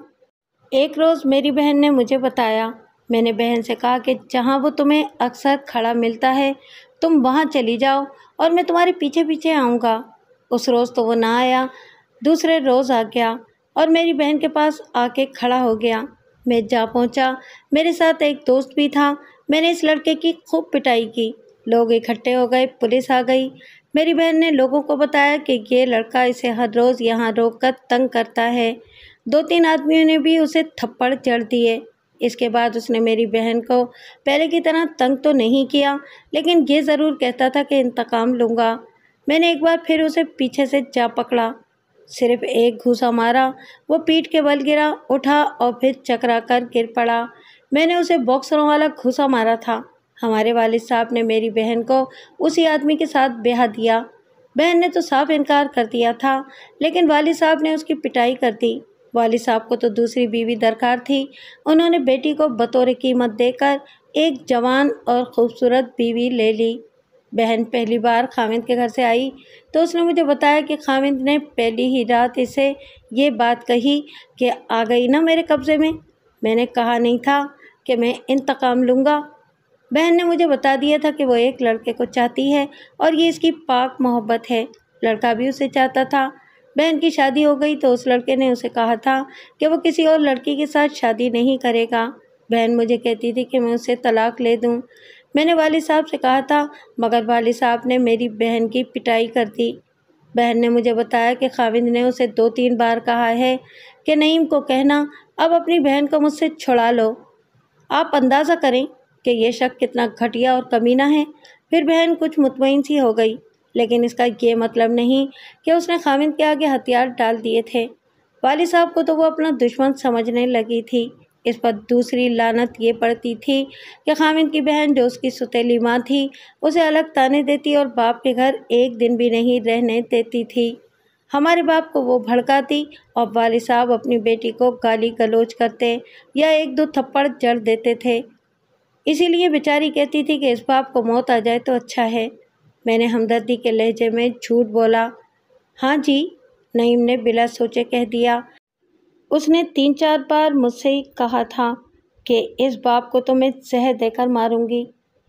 एक रोज़ मेरी बहन ने मुझे बताया। मैंने बहन से कहा कि जहाँ वो तुम्हें अक्सर खड़ा मिलता है तुम वहाँ चली जाओ और मैं तुम्हारे पीछे पीछे आऊँगा। उस रोज़ तो वो ना आया। दूसरे रोज़ आ गया और मेरी बहन के पास आके खड़ा हो गया। میں جا پہنچا۔ میرے ساتھ ایک دوست بھی تھا۔ میں نے اس لڑکے کی خوب پٹائی کی۔ لوگ اکٹھے ہو گئے، پولیس آ گئی۔ میری بہن نے لوگوں کو بتایا کہ یہ لڑکا اسے ہر روز یہاں روک کر تنگ کرتا ہے۔ دو تین آدمیوں نے بھی اسے تھپڑ جڑ دیے۔ اس کے بعد اس نے میری بہن کو پہلے کی طرح تنگ تو نہیں کیا، لیکن یہ ضرور کہتا تھا کہ انتقام لوں گا۔ میں نے ایک بار پھر اسے پیچھے سے جا پکڑا، صرف ایک گھوسا مارا۔ وہ پیٹھ کے بل گرا، اٹھا اور پھر چکرا کر گر پڑا۔ میں نے اسے باکسروں والا گھوسا مارا تھا۔ ہمارے والد صاحب نے میری بہن کو اسی آدمی کے ساتھ بیاہ دیا۔ بہن نے تو صاف انکار کر دیا تھا، لیکن والد صاحب نے اس کی پٹائی کر دی۔ والد صاحب کو تو دوسری بیوی درکار تھی۔ انہوں نے بیٹی کو بطور قیمت دے کر ایک جوان اور خوبصورت بیوی لے لی۔ بہن پہلی بار خاوند کے گھر سے آئی تو اس نے مجھے بتایا کہ خاوند نے پہلی ہی رات اسے یہ بات کہی کہ آ گئی نا میرے قبضے میں۔ میں نے کہا نہیں تھا کہ میں انتقام لوں گا۔ بہن نے مجھے بتا دیا تھا کہ وہ ایک لڑکے کو چاہتی ہے اور یہ اس کی پاک محبت ہے۔ لڑکا بھی اسے چاہتا تھا۔ بہن کی شادی ہو گئی تو اس لڑکے نے اسے کہا تھا کہ وہ کسی اور لڑکی کے ساتھ شادی نہیں کرے گا۔ بہن مجھے کہتی تھی کہ میں اسے طلاق لے دوں۔ میں نے والد صاحب سے کہا تھا، مگر والد صاحب نے میری بہن کی پٹائی کر دی۔ بہن نے مجھے بتایا کہ خاوند نے اسے دو تین بار کہا ہے کہ نعیم کو کہنا اب اپنی بہن کو مجھ سے چھڑا لو۔ آپ اندازہ کریں کہ یہ شخص کتنا گھٹیا اور کمینہ ہے۔ پھر بہن کچھ مطمئن سی ہو گئی، لیکن اس کا یہ مطلب نہیں کہ اس نے خاوند کے آگے ہتھیار ڈال دیے تھے۔ والد صاحب کو تو وہ اپنا دشمن سمجھنے لگی تھی۔ اس پر دوسری لعنت یہ پڑتی تھی کہ خاوند کی بہن جو اس کی سوتیلی ماں تھی اسے الگ تانے دیتی اور باپ کے گھر ایک دن بھی نہیں رہنے دیتی تھی۔ ہمارے باپ کو وہ بھڑکاتی اور والد صاحب اپنی بیٹی کو گالی گلوچ کرتے یا ایک دو تھپڑ جڑ دیتے تھے۔ اسی لیے بیچاری کہتی تھی کہ اس باپ کو موت آ جائے تو اچھا ہے۔ میں نے ہمدردی کے لہجے میں جھوٹ بولا۔ ہاں جی، نعیم نے بلا سوچے کہہ دیا۔ اس نے تین چار بار مجھ سے ہی کہا تھا کہ اس باپ کو تو میں زہر دے کر ماروں گی۔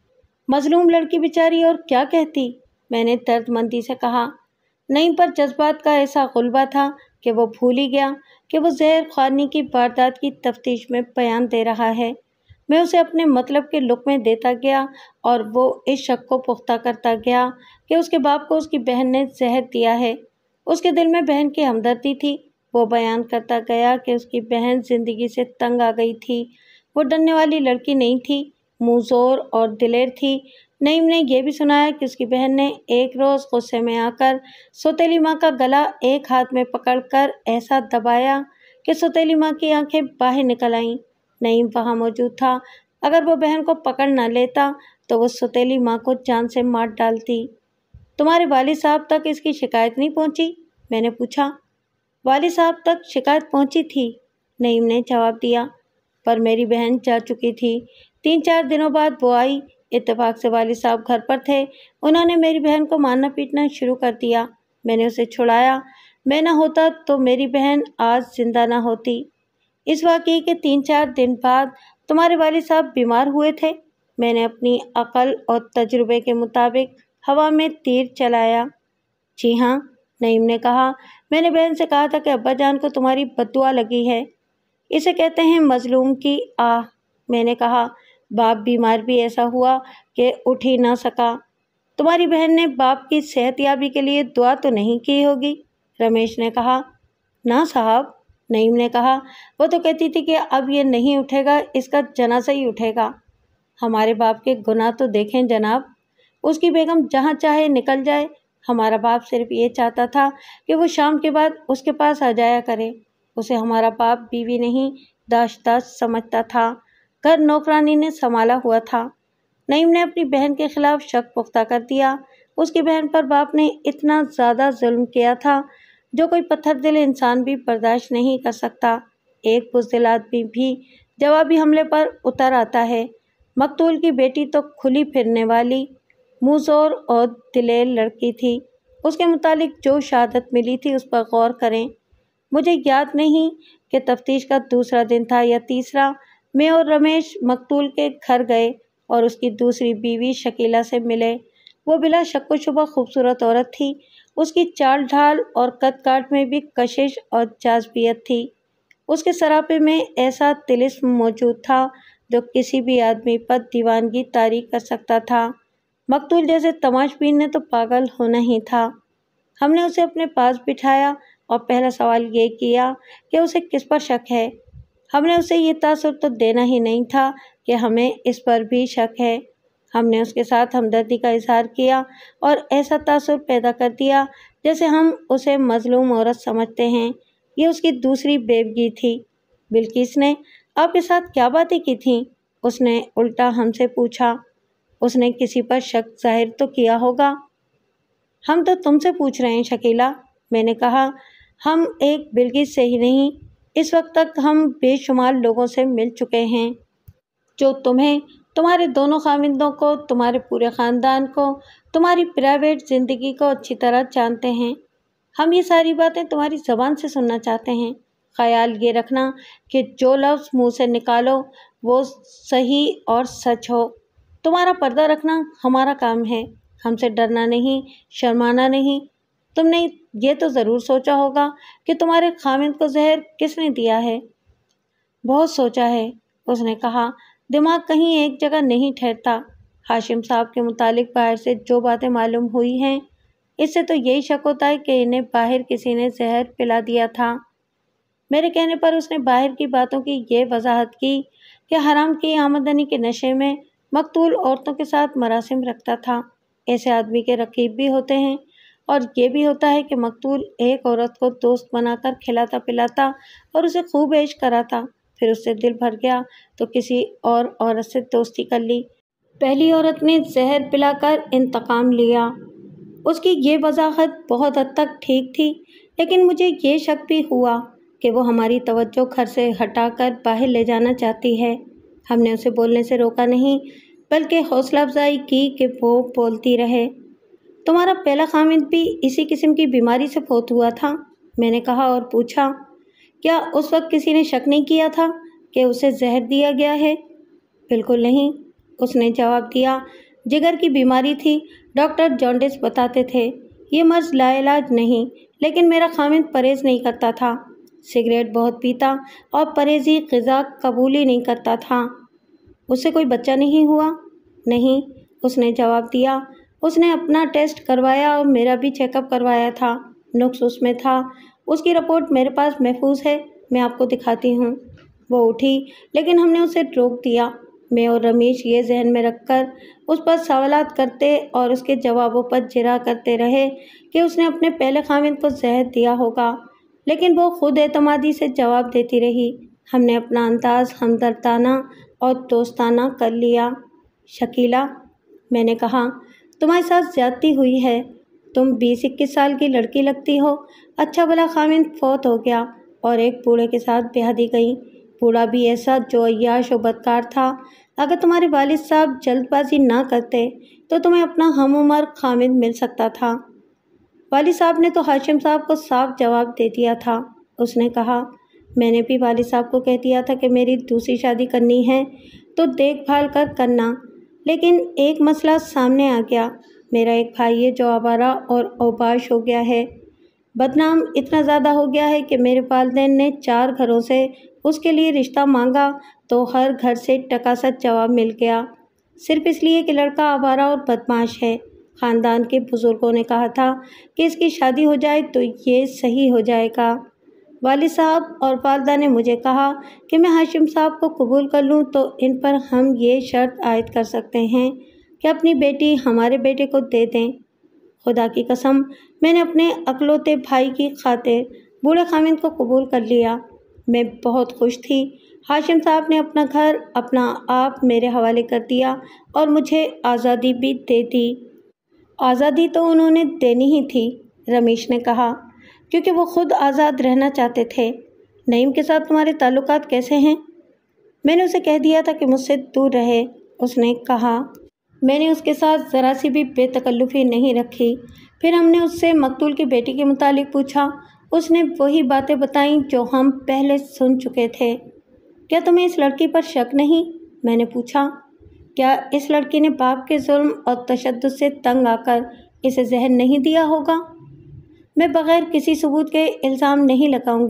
مظلوم لڑکی بیچاری اور کیا کہتی، میں نے درد مندی سے کہا۔ نعیم پر جذبات کا ایسا غلبہ تھا کہ وہ بھول ہی گیا کہ وہ زہر خوارنی کی واردات کی تفتیش میں بیان دے رہا ہے۔ میں اسے اپنے مطلب کے لقمے دیتا گیا اور وہ اس شک کو پختہ کرتا گیا کہ اس کے باپ کو اس کی بہن نے زہر دیا ہے۔ اس کے دل میں بہن کی ہمدردی تھی۔ وہ بیان کرتا گیا کہ اس کی بہن زندگی سے تنگ آ گئی تھی۔ وہ ڈرنے والی لڑکی نہیں تھی، منہ زور اور دلیر تھی۔ نعیم نے یہ بھی سنایا کہ اس کی بہن نے ایک روز غصے میں آ کر سوتیلی ماں کا گلا ایک ہاتھ میں پکڑ کر ایسا دبایا کہ سوتیلی ماں کی آنکھیں باہر نکل آئیں۔ نعیم وہاں موجود تھا۔ اگر وہ بہن کو پکڑ نہ لیتا تو وہ سوتیلی ماں کو جان سے مار ڈالتی۔ تمہارے والد صاحب تک اس کی شکایت نہیں پہنچی؟ میں نے پوچھا۔ والد صاحب تک شکایت پہنچی تھی، نعیم نے جواب دیا، پر میری بہن جا چکی تھی۔ تین چار دنوں بعد وہ آئی۔ اتفاق سے والد صاحب گھر پر تھے۔ انہوں نے میری بہن کو مارنا پیٹنا شروع کر دیا۔ میں نے اسے چھڑایا۔ میں نہ ہوتا تو میری بہن آج زندہ نہ ہوتی۔ اس واقعے کے تین چار دن بعد تمہارے والد صاحب بیمار ہوئے تھے۔ میں نے اپنی عقل اور تجربے کے مطابق ہوا میں تیر چلایا۔ جی ہاں، نعیم نے کہا۔ میں نے بہن سے کہا تھا کہ ابا جان کو تمہاری بددعا لگی ہے۔ اسے کہتے ہیں مظلوم کی آہ۔ میں نے کہا، باپ بیمار بھی ایسا ہوا کہ اٹھ ہی نہ سکا۔ تمہاری بہن نے باپ کی صحت یابی کے لیے دعا تو نہیں کی ہوگی؟ رمیش نے کہا۔ نہ صاحب، نعیم نے کہا، وہ تو کہتی تھی کہ اب یہ نہیں اٹھے گا، اس کا جنازہ ہی اٹھے گا۔ ہمارے باپ کے گناہ تو دیکھیں جناب، اس کی بیگم جہاں چاہے نکل جائے۔ ہمارا باپ صرف یہ چاہتا تھا کہ وہ شام کے بعد اس کے پاس آ جایا کرے۔ اسے ہمارا باپ بیوی نہیں داشتہ سمجھتا تھا، گھر نوکرانی نے سنبھالا ہوا تھا۔ نعیم نے اپنی بہن کے خلاف شک پختہ کر دیا۔ اس کی بہن پر باپ نے اتنا زیادہ ظلم کیا تھا جو کوئی پتھر دل انسان بھی برداشت نہیں کر سکتا۔ ایک بزدل آدمی بھی جوابی حملے پر اتر آتا ہے۔ مقتول کی بیٹی تو کھلی پھرنے والی منہ زور اور دلیر لڑکی تھی۔ اس کے متعلق جو شہادت ملی تھی اس پر غور کریں۔ مجھے یاد نہیں کہ تفتیش کا دوسرا دن تھا یا تیسرا، میں اور رمیش مقتول کے گھر گئے اور اس کی دوسری بیوی شکیلہ سے ملے۔ وہ بلا شک و شبہ خوبصورت عورت تھی۔ اس کی چال ڈھال اور قد کاٹ میں بھی کشش اور جاذبیت تھی۔ اس کے سراپے میں ایسا طلسم موجود تھا جو کسی بھی آدمی پر دیوانگی طاری کر سکتا تھا۔ مقتول جیسے تماش بین نے تو پاگل ہونا ہی تھا۔ ہم نے اسے اپنے پاس بٹھایا اور پہلا سوال یہ کیا کہ اسے کس پر شک ہے۔ ہم نے اسے یہ تاثر تو دینا ہی نہیں تھا کہ ہمیں اس پر بھی شک ہے۔ ہم نے اس کے ساتھ ہمدردی کا اظہار کیا اور ایسا تاثر پیدا کر دیا جیسے ہم اسے مظلوم عورت سمجھتے ہیں۔ یہ اس کی دوسری بیوگی تھی۔ بلقیس نے آپ کے ساتھ کیا باتیں کی تھیں؟ اس نے الٹا ہم سے پوچھا۔ اس نے کسی پر شک ظاہر تو کیا ہوگا۔ ہم تو تم سے پوچھ رہے ہیں شکیلہ، میں نے کہا۔ ہم ایک بلقیس سے ہی نہیں، اس وقت تک ہم بے شمار لوگوں سے مل چکے ہیں جو تمہیں، تمہارے دونوں خاوندوں کو، تمہارے پورے خاندان کو، تمہاری پرائیویٹ زندگی کو اچھی طرح جانتے ہیں۔ ہم یہ ساری باتیں تمہاری زبان سے سننا چاہتے ہیں۔ خیال یہ رکھنا کہ جو لفظ منہ سے نکالو وہ صحیح اور سچ ہو۔ تمہارا پردہ رکھنا ہمارا کام ہے، ہم سے ڈرنا نہیں، شرمانا نہیں۔ تم نے یہ تو ضرور سوچا ہوگا کہ تمہارے خاوند کو زہر کس نے دیا ہے؟ بہت سوچا ہے، اس نے کہا۔ دماغ کہیں ایک جگہ نہیں ٹھہرتا۔ ہاشم صاحب کے متعلق باہر سے جو باتیں معلوم ہوئی ہیں، اس سے تو یہی شک ہوتا ہے کہ انہیں باہر کسی نے زہر پلا دیا تھا۔ میرے کہنے پر اس نے باہر کی باتوں کی یہ وضاحت کی کہ حرام کی آمدنی کے نشے میں مقتول عورتوں کے ساتھ مراسم رکھتا تھا۔ ایسے آدمی کے رقیب بھی ہوتے ہیں، اور یہ بھی ہوتا ہے کہ مقتول ایک عورت کو دوست بنا کر کھلاتا پلاتا اور اسے خوب عیش کراتا، پھر اس سے دل بھر گیا تو کسی اور عورت سے دوستی کر لی۔ پہلی عورت نے زہر پلا کر انتقام لیا۔ اس کی یہ وضاحت بہت حد تک ٹھیک تھی، لیکن مجھے یہ شک بھی ہوا کہ وہ ہماری توجہ گھر سے ہٹا کر باہر لے جانا چاہتی ہے۔ ہم نے اسے بولنے سے روکا نہیں، بلکہ حوصلہ افزائی کی کہ وہ بولتی رہے۔ تمہارا پہلا خاوند بھی اسی قسم کی بیماری سے فوت ہوا تھا، میں نے کہا اور پوچھا، کیا اس وقت کسی نے شک نہیں کیا تھا کہ اسے زہر دیا گیا ہے؟ بالکل نہیں، اس نے جواب دیا۔ جگر کی بیماری تھی، ڈاکٹر جانڈس بتاتے تھے۔ یہ مرض لا علاج نہیں، لیکن میرا خاوند پرہیز نہیں کرتا تھا، سگریٹ بہت پیتا اور پرہیزی غذا قبول ہی نہیں کرتا تھا۔ اس سے کوئی بچہ نہیں ہوا؟ نہیں، اس نے جواب دیا۔ اس نے اپنا ٹیسٹ کروایا اور میرا بھی چیک اپ کروایا تھا، نقص اس میں تھا۔ اس کی رپورٹ میرے پاس محفوظ ہے، میں آپ کو دکھاتی ہوں۔ وہ اٹھی، لیکن ہم نے اسے روک دیا۔ میں اور رمیش یہ ذہن میں رکھ کر اس پر سوالات کرتے اور اس کے جوابوں پر جرا کرتے رہے کہ اس نے اپنے پہلے خاوند کو زہر دیا ہوگا، لیکن وہ خود اعتمادی سے جواب دیتی رہی۔ ہم نے اپنا انداز ہمدردانہ اور دوستانہ کر لیا۔ شکیلہ، میں نے کہا، تمہارے ساتھ زیادتی ہوئی ہے۔ تم بیس اکیس سال کی لڑکی لگتی ہو۔ اچھا بھلا خاوند فوت ہو گیا اور ایک بوڑھے کے ساتھ بیاہ دی گئی، بوڑھا بھی ایسا جو عیاش و بدکار تھا۔ اگر تمہارے والد صاحب جلد بازی نہ کرتے تو تمہیں اپنا ہم عمر خاوند مل سکتا تھا۔ والد صاحب نے تو ہاشم صاحب کو صاف جواب دے دیا تھا، اس نے کہا۔ میں نے بھی والد صاحب کو کہہ دیا تھا کہ میری دوسری شادی کرنی ہے تو دیکھ بھال کر کرنا، لیکن ایک مسئلہ سامنے آ گیا۔ میرا ایک بھائی ہے جو آوارہ اور اوباش ہو گیا ہے، بدنام اتنا زیادہ ہو گیا ہے کہ میرے والدین نے چار گھروں سے اس کے لیے رشتہ مانگا تو ہر گھر سے ٹکاسٹ جواب مل گیا، صرف اس لیے کہ لڑکا آوارہ اور بدمعاش ہے۔ خاندان کے بزرگوں نے کہا تھا کہ اس کی شادی ہو جائے تو یہ صحیح ہو جائے گا۔ والد صاحب اور والدہ نے مجھے کہا کہ میں ہاشم صاحب کو قبول کر لوں تو ان پر ہم یہ شرط عائد کر سکتے ہیں کہ اپنی بیٹی ہمارے بیٹے کو دے دیں۔ خدا کی قسم، میں نے اپنے اکلوتے بھائی کی خاطر بوڑھے خاوند کو قبول کر لیا۔ میں بہت خوش تھی۔ ہاشم صاحب نے اپنا گھر، اپنا آپ میرے حوالے کر دیا اور مجھے آزادی بھی دے دی۔ آزادی تو انہوں نے دینی ہی تھی، رمیش نے کہا، کیونکہ وہ خود آزاد رہنا چاہتے تھے۔ نعیم کے ساتھ تمہارے تعلقات کیسے ہیں؟ میں نے اسے کہہ دیا تھا کہ مجھ سے دور رہے، اس نے کہا۔ میں نے اس کے ساتھ ذرا سی بھی بے تکلفی نہیں رکھی۔ پھر ہم نے اس سے مقتول کی بیٹی کے متعلق پوچھا۔ اس نے وہی باتیں بتائیں جو ہم پہلے سن چکے تھے۔ کیا تمہیں اس لڑکی پر شک نہیں؟ میں نے پوچھا۔ کیا اس لڑکی نے باپ کے ظلم اور تشدد سے تنگ آ کر اسے زہر نہیں دیا ہوگا؟ میں بغیر کسی ثبوت کے الزام نہیں لگاؤں گی،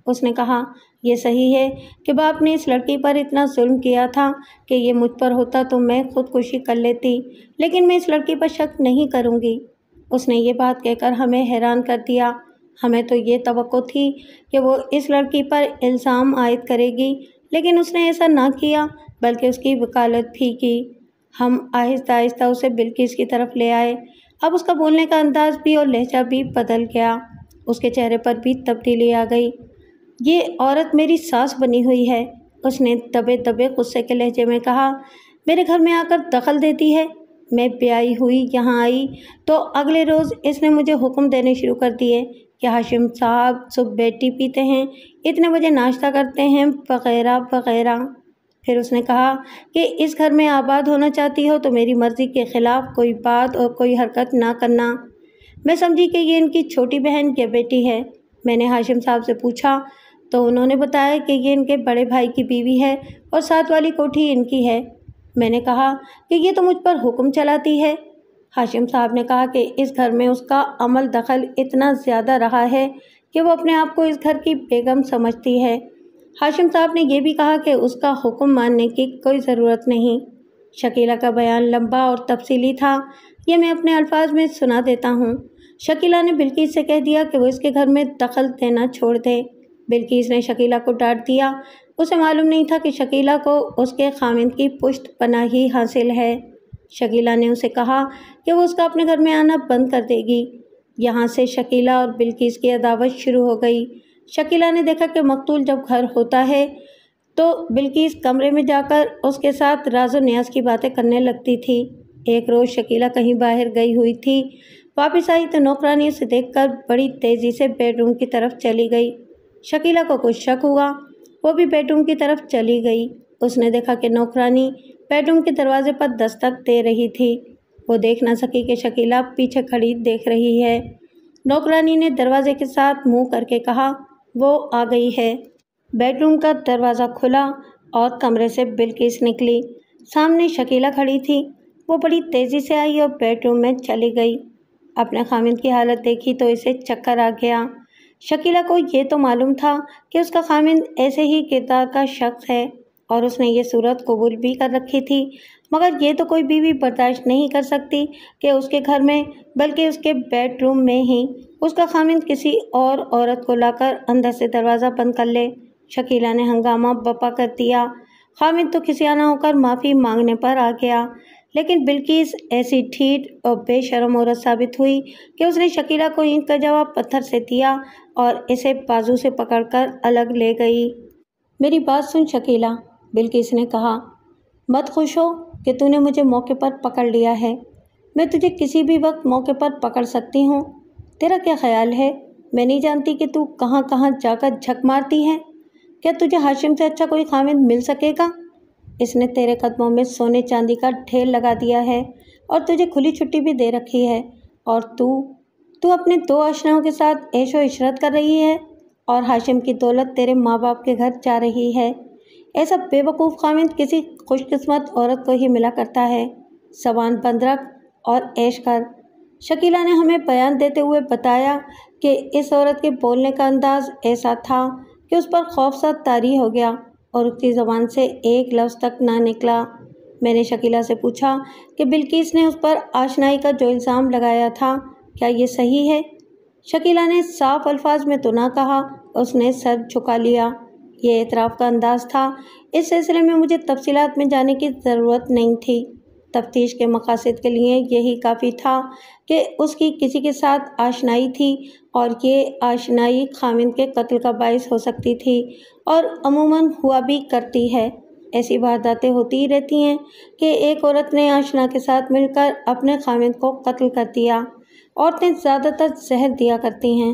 اس نے کہا، یہ صحیح ہے کہ باپ نے اس لڑکی پر اتنا ظلم کیا تھا کہ یہ مجھ پر ہوتا تو میں خودکشی کر لیتی، لیکن میں اس لڑکی پر شک نہیں کروں گی۔ اس نے یہ بات کہہ کر ہمیں حیران کر دیا۔ ہمیں تو یہ توقع تھی کہ وہ اس لڑکی پر الزام عائد کرے گی، لیکن اس نے ایسا نہ کیا بلکہ اس کی وکالت بھی کی۔ ہم آہستہ آہستہ اسے بلقیس کی طرف لے آئے۔ اب اس کا بولنے کا انداز بھی اور لہجہ بھی بدل گیا، اس کے چہرے پر بھی تبدیلی آ گئی۔ یہ عورت میری ساس بنی ہوئی ہے، اس نے دبے دبے غصے کے لہجے میں کہا، میرے گھر میں آ کر دخل دیتی ہے۔ میں بیائی ہوئی یہاں آئی تو اگلے روز اس نے مجھے حکم دینے شروع کر دیے کہ ہاشم صاحب صبح بیڈ ٹی پیتے ہیں، اتنے بجے ناشتہ کرتے ہیں، وغیرہ وغیرہ۔ پھر اس نے کہا کہ اس گھر میں آباد ہونا چاہتی ہو تو میری مرضی کے خلاف کوئی بات اور کوئی حرکت نہ کرنا۔ میں سمجھی کہ یہ ان کی چھوٹی بہن یا بیٹی ہے۔ میں نے ہاشم صاحب سے پوچھا تو انہوں نے بتایا کہ یہ ان کے بڑے بھائی کی بیوی ہے اور ساتھ والی کوٹھی ان کی ہے۔ میں نے کہا کہ یہ تو مجھ پر حکم چلاتی ہے۔ ہاشم صاحب نے کہا کہ اس گھر میں اس کا عمل دخل اتنا زیادہ رہا ہے کہ وہ اپنے آپ کو اس گھر کی بیگم سمجھتی ہے۔ ہاشم صاحب نے یہ بھی کہا کہ اس کا حکم ماننے کی کوئی ضرورت نہیں۔ شکیلہ کا بیان لمبا اور تفصیلی تھا، یہ میں اپنے الفاظ میں سنا دیتا ہوں۔ شکیلہ نے بلقیس سے کہہ دیا کہ وہ اس کے گھر میں دخل دینا چھوڑ دے۔ بلقیس نے شکیلہ کو ڈانٹ دیا، اسے معلوم نہیں تھا کہ شکیلہ کو اس کے خاوند کی پشت پناہی حاصل ہے۔ شکیلہ نے اسے کہا کہ وہ اس کا اپنے گھر میں آنا بند کر دے گی۔ یہاں سے شکیلہ اور بلقیس کی عداوت شروع ہو گئی۔ شکیلہ نے دیکھا کہ مقتول جب گھر ہوتا ہے تو بلقیس کمرے میں جا کر اس کے ساتھ راز و نیاز کی باتیں کرنے لگتی تھی۔ ایک روز شکیلہ کہیں باہر گئی ہوئی تھی، واپس آئی تو نوکرانی اسے دیکھ کر بڑی تیزی سے بیڈ روم کی طرف چلی گئی۔ شکیلہ کو کچھ شک ہوا، وہ بھی بیڈ روم کی طرف چلی گئی۔ اس نے دیکھا کہ نوکرانی بیڈ روم کے دروازے پر دستک دے رہی تھی۔ وہ دیکھ نہ سکی کہ شکیلہ پیچھے کھڑی دیکھ رہی ہے۔ نوکرانی نے دروازے کے ساتھ منہ کر کے کہا، وہ آ گئی ہے۔ بیڈ روم کا دروازہ کھلا اور کمرے سے بلقیس نکلی۔ سامنے شکیلہ کھڑی تھی۔ وہ بڑی تیزی سے آئی اور بیڈ روم میں چلی گئی۔ اپنے خاوند کی حالت دیکھی تو اسے چکر آ گیا۔ شکیلہ کو یہ تو معلوم تھا کہ اس کا خاوند ایسے ہی کردار کا شخص ہے اور اس نے یہ صورت قبول بھی کر رکھی تھی، مگر یہ تو کوئی بیوی برداشت نہیں کر سکتی کہ اس کے گھر میں بلکہ اس کے بیڈ روم میں ہی اس کا خاوند کسی اور عورت کو لا کر اندر سے دروازہ بند کر لے۔ شکیلہ نے ہنگامہ برپا کر دیا۔ خاوند تو کھسیانہ ہو کر معافی مانگنے پر آ گیا، لیکن بلقیس ایسی ڈھیٹ اور بے شرم عورت ثابت ہوئی کہ اس نے شکیلہ کو اینٹ کا جواب پتھر سے دیا اور اسے بازو سے پکڑ کر الگ لے گئی۔ میری بات سن شکیلہ، بلقیس نے کہا، مت خوش ہو کہ تو نے مجھے موقع پر پکڑ لیا ہے، میں تجھے کسی بھی وقت موقع پر پکڑ سکتی ہوں۔ تیرا کیا خیال ہے؟ میں نہیں جانتی کہ تو کہاں کہاں جا کر جھک مارتی ہے۔ کیا تجھے ہاشم سے اچھا کوئی خاوند مل سکے گا؟ اس نے تیرے قدموں میں سونے چاندی کا ڈھیر لگا دیا ہے اور تجھے کھلی چھٹی بھی دے رکھی ہے، اور تو تو اپنے دو آشناؤں کے ساتھ عیش و عشرت کر رہی ہے اور ہاشم کی دولت تیرے ماں باپ کے گھر جا رہی ہے۔ ایسا بے وقوف خاوند کسی خوش قسمت عورت کو ہی ملا کرتا ہے۔ زبان بند رکھ اور عیش کر۔ شکیلہ نے ہمیں بیان دیتے ہوئے بتایا کہ اس عورت کے بولنے کا انداز ایسا تھا کہ اس پر خوف سا طاری ہو گیا اور اس کی زبان سے ایک لفظ تک نہ نکلا۔ میں نے شکیلہ سے پوچھا کہ بلقیس نے اس پر آشنائی کا جو الزام لگایا تھا کیا یہ صحیح ہے؟ شکیلہ نے صاف الفاظ میں تو نہ کہا، اس نے سر جھکا لیا۔ یہ اعتراف کا انداز تھا۔ اس سلسلے میں مجھے تفصیلات میں جانے کی ضرورت نہیں تھی۔ تفتیش کے مقاصد کے لیے یہی کافی تھا کہ اس کی کسی کے ساتھ آشنائی تھی اور یہ آشنائی خاوند کے قتل کا باعث ہو سکتی تھی اور عموماً ہوا بھی کرتی ہے۔ ایسی وارداتیں ہوتی ہی رہتی ہیں کہ ایک عورت نے آشنا کے ساتھ مل کر اپنے خاوند کو قتل کر دیا۔ عورتیں زیادہ تر زہر دیا کرتی ہیں۔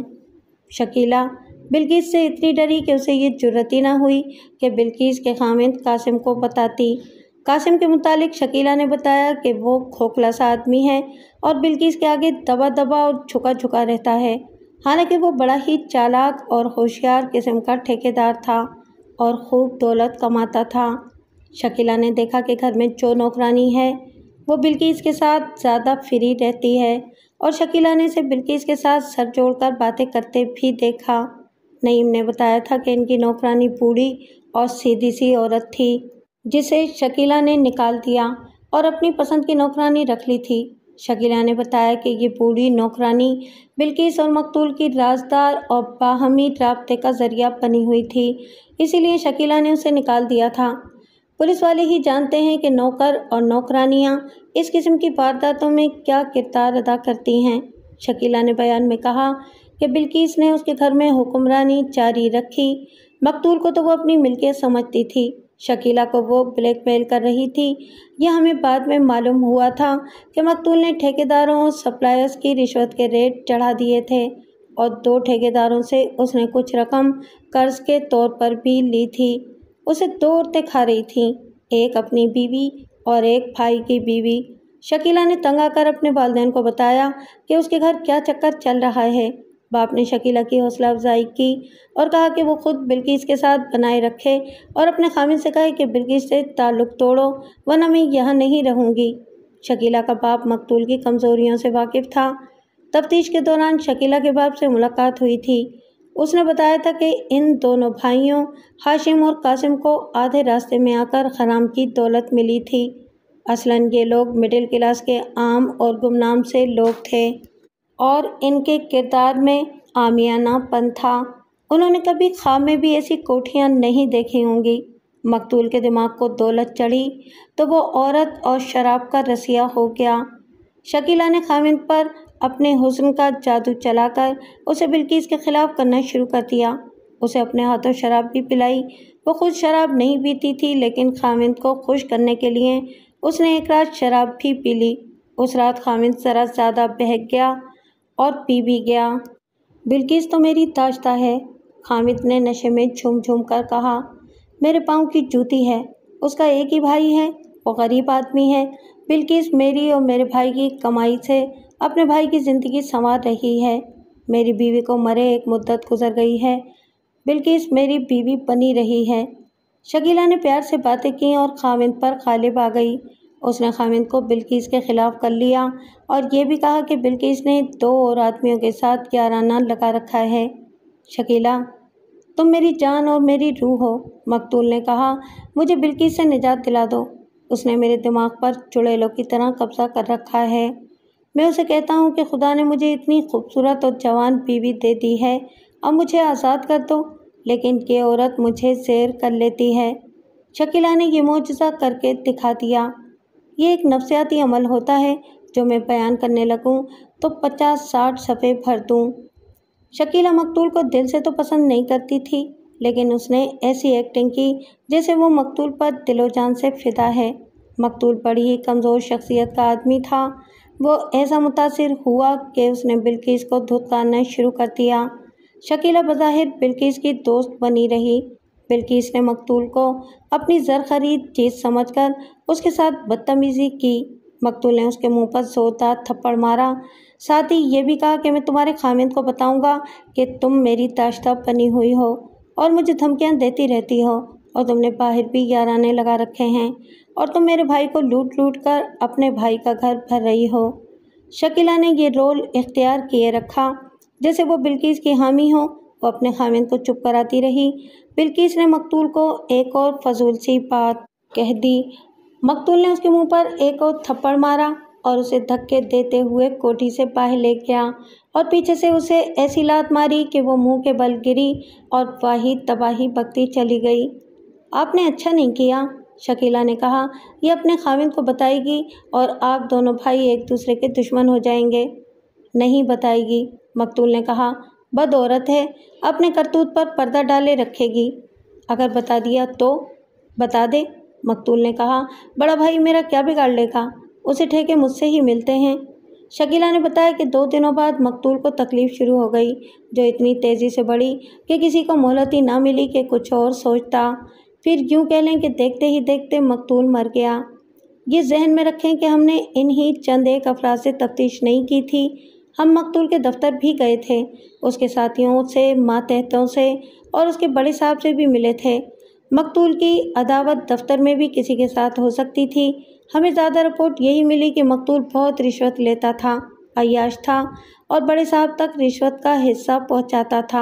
شکیلہ بلقیس سے اتنی ڈری کہ اسے یہ جرأت ہی نہ ہوئی کہ بلقیس کے خاوند قاسم کو بتاتی۔ قاسم کے متعلق شکیلہ نے بتایا کہ وہ کھوکھلا سا آدمی ہے اور بلقیس کے آگے دبا دبا اور جھکا جھکا رہتا ہے، حالانکہ وہ بڑا ہی چالاک اور ہوشیار قسم کا ٹھیکیدار تھا اور خوب دولت کماتا تھا۔ شکیلہ نے دیکھا کہ گھر میں جو نوکرانی ہے وہ بلقیس کے ساتھ زیادہ فری رہتی ہے اور شکیلہ نے اسے بلقیس کے ساتھ سر جوڑ کر باتیں کرتے بھی دیکھا۔ नईम ने बताया था कि इनकी नौकरानी बूढ़ी और सीधी सी औरत थी जिसे शकीला ने निकाल दिया और अपनी पसंद की नौकरानी रख ली थी। शकीला ने बताया कि ये बूढ़ी नौकरानी बिल्किस और मकतूल की राजदार और बाहमी राब्ते का जरिया बनी हुई थी, इसीलिए शकीला ने उसे निकाल दिया था। पुलिस वाले ही जानते हैं कि नौकर और नौकरानियां इस किस्म की वारदातों में क्या किरदार अदा करती हैं। शकीला ने बयान में कहा कि बिल्किस ने उसके घर में हुक्मरानी जारी रखी, मकतूल को तो वो अपनी मिल्कियत समझती थी, शकीला को वो ब्लैकमेल कर रही थी। यह हमें बाद में मालूम हुआ था कि मकतूल ने ठेकेदारों और सप्लायर्स की रिश्वत के रेट चढ़ा दिए थे और दो ठेकेदारों से उसने कुछ रकम कर्ज के तौर पर भी ली थी। उसे दो औरतें खा रही थीं, एक अपनी बीवी और एक भाई की बीवी। शकीला ने तंग आकर अपने वालिदैन को बताया कि उसके घर क्या चक्कर चल रहा है। बाप ने शकीला की हौसला अफजाई की और कहा कि वो खुद बिल्किस के साथ बनाए रखे और अपने खामिद से कहे कि बिल्किस से ताल्लुक़ तोड़ो वरना मैं यहाँ नहीं रहूँगी। शकीला का बाप मकतूल की कमज़ोरियों से वाकिफ़ था। तफ्तीश के दौरान शकीला के बाप से मुलाकात हुई थी। उसने बताया था कि इन दोनों भाइयों हाशिम और कासिम को आधे रास्ते में आकर हराम की दौलत मिली थी। असलन ये लोग मिडिल क्लास के आम और गुमनाम से लोग थे और इनके किरदार में आमियानापन था। उन्होंने कभी ख्वाब में भी ऐसी कोठियाँ नहीं देखी होंगी। मकतूल के दिमाग को दौलत चढ़ी तो वो औरत और शराब का रसिया हो गया। शकीला ने खामिद पर अपने हुस्न का जादू चलाकर उसे बिल्किस के खिलाफ करना शुरू कर दिया। उसे अपने हाथों शराब भी पिलाई। वो खुद शराब नहीं पीती थी, लेकिन खामिद को खुश करने के लिए उसने एक रात शराब भी पी ली। उस रात खामिद ज़रा ज़्यादा बहक गया और पी भी गया। बिल्किस तो मेरी दाश्ता है, खामिद ने नशे में झूम झूम कर कहा। मेरे पाँव की जूती है। उसका एक ही भाई है, वो गरीब आदमी है। बिल्किस मेरी और मेरे भाई की कमाई से अपने भाई की ज़िंदगी संवार रही है। मेरी बीवी को मरे एक मुद्दत गुजर गई है। बिल्किस मेरी बीवी बनी रही है। शकीला ने प्यार से बातें की और खामिद पर गालिब आ गई। उसने खामिद को बिल्किस के ख़िलाफ़ कर लिया और ये भी कहा कि बिल्किस ने दो और आदमियों के साथ याराना लगा रखा है। शकीला, तुम मेरी जान और मेरी रूह हो। मकतूल ने कहा, मुझे बिल्किस से निजात दिला दो। उसने मेरे दिमाग पर चुड़ैलों की तरह कब्जा कर रखा है। मैं उसे कहता हूँ कि खुदा ने मुझे इतनी खूबसूरत और जवान बीवी दे दी है, अब मुझे आज़ाद कर दो, लेकिन ये औरत मुझे ज़ेर कर लेती है। शकीला ने यह मौजज़ा करके दिखा दिया। ये एक नफ्सियाती अमल होता है जो मैं बयान करने लगूँ तो पचास साठ सफ़े भर दूँ। शकीला मकतूल को दिल से तो पसंद नहीं करती थी, लेकिन उसने ऐसी एक्टिंग की जैसे वो मकतूल पर दिलो जान से फ़िदा है। मकतूल बड़ी ही कमज़ोर शख्सियत का आदमी था। वो ऐसा मुतासिर हुआ कि उसने बिल्किस को धुतकारना शुरू कर दिया। शकीला बज़ाहिर बिल्किस की दोस्त बनी रही। बिल्किस ने मकतूल को अपनी ज़र खरीद चीज़ समझकर उसके साथ बदतमीज़ी की। मकतूल ने उसके मुंह पर ज़ोरदार थप्पड़ मारा, साथ ही ये भी कहा कि मैं तुम्हारे खामिद को बताऊंगा कि तुम मेरी दाश्ता बनी हुई हो और मुझे धमकियां देती रहती हो और तुमने बाहर भी याराने लगा रखे हैं और तुम मेरे भाई को लूट लूट कर अपने भाई का घर भर रही हो। शकीला ने ये रोल इख्तियार किए रखा जैसे वो बिल्किस की हामी हो। वो अपने खामिद को चुप कराती रही। बिल्किस ने मकतूल को एक और फजूल सी बात कह दी। मकतूल ने उसके मुंह पर एक और थप्पड़ मारा और उसे धक्के देते हुए कोठी से बाहर ले गया और पीछे से उसे ऐसी लात मारी कि वो मुंह के बल गिरी और वाही तबाही बकती चली गई। आपने अच्छा नहीं किया, शकीला ने कहा। ये अपने खामिद को बताएगी और आप दोनों भाई एक दूसरे के दुश्मन हो जाएंगे। नहीं बताएगी, मकतूल ने कहा। बद औरत है, अपने करतूत पर पर्दा डाले रखेगी। अगर बता दिया तो? बता दे, मकतूल ने कहा। बड़ा भाई मेरा क्या बिगाड़ लेगा, उसे ठेके मुझसे ही मिलते हैं। शकीला ने बताया कि दो दिनों बाद मकतूल को तकलीफ़ शुरू हो गई, जो इतनी तेज़ी से बढ़ी कि किसी को मोहलत ही ना मिली कि कुछ और सोचता। फिर यूँ कह लें कि देखते ही देखते मकतूल मर गया। ये जहन में रखें कि हमने इन ही चंद एक अफराद से तफ्तीश नहीं की थी। हम मकतूल के दफ्तर भी गए थे, उसके साथियों से, मातहतों से और उसके बड़े साहब से भी मिले थे। मकतूल की अदावत दफ्तर में भी किसी के साथ हो सकती थी। हमें ज़्यादा रिपोर्ट यही मिली कि मकतूल बहुत रिश्वत लेता था, अय्याश था और बड़े साहब तक रिश्वत का हिस्सा पहुंचाता था।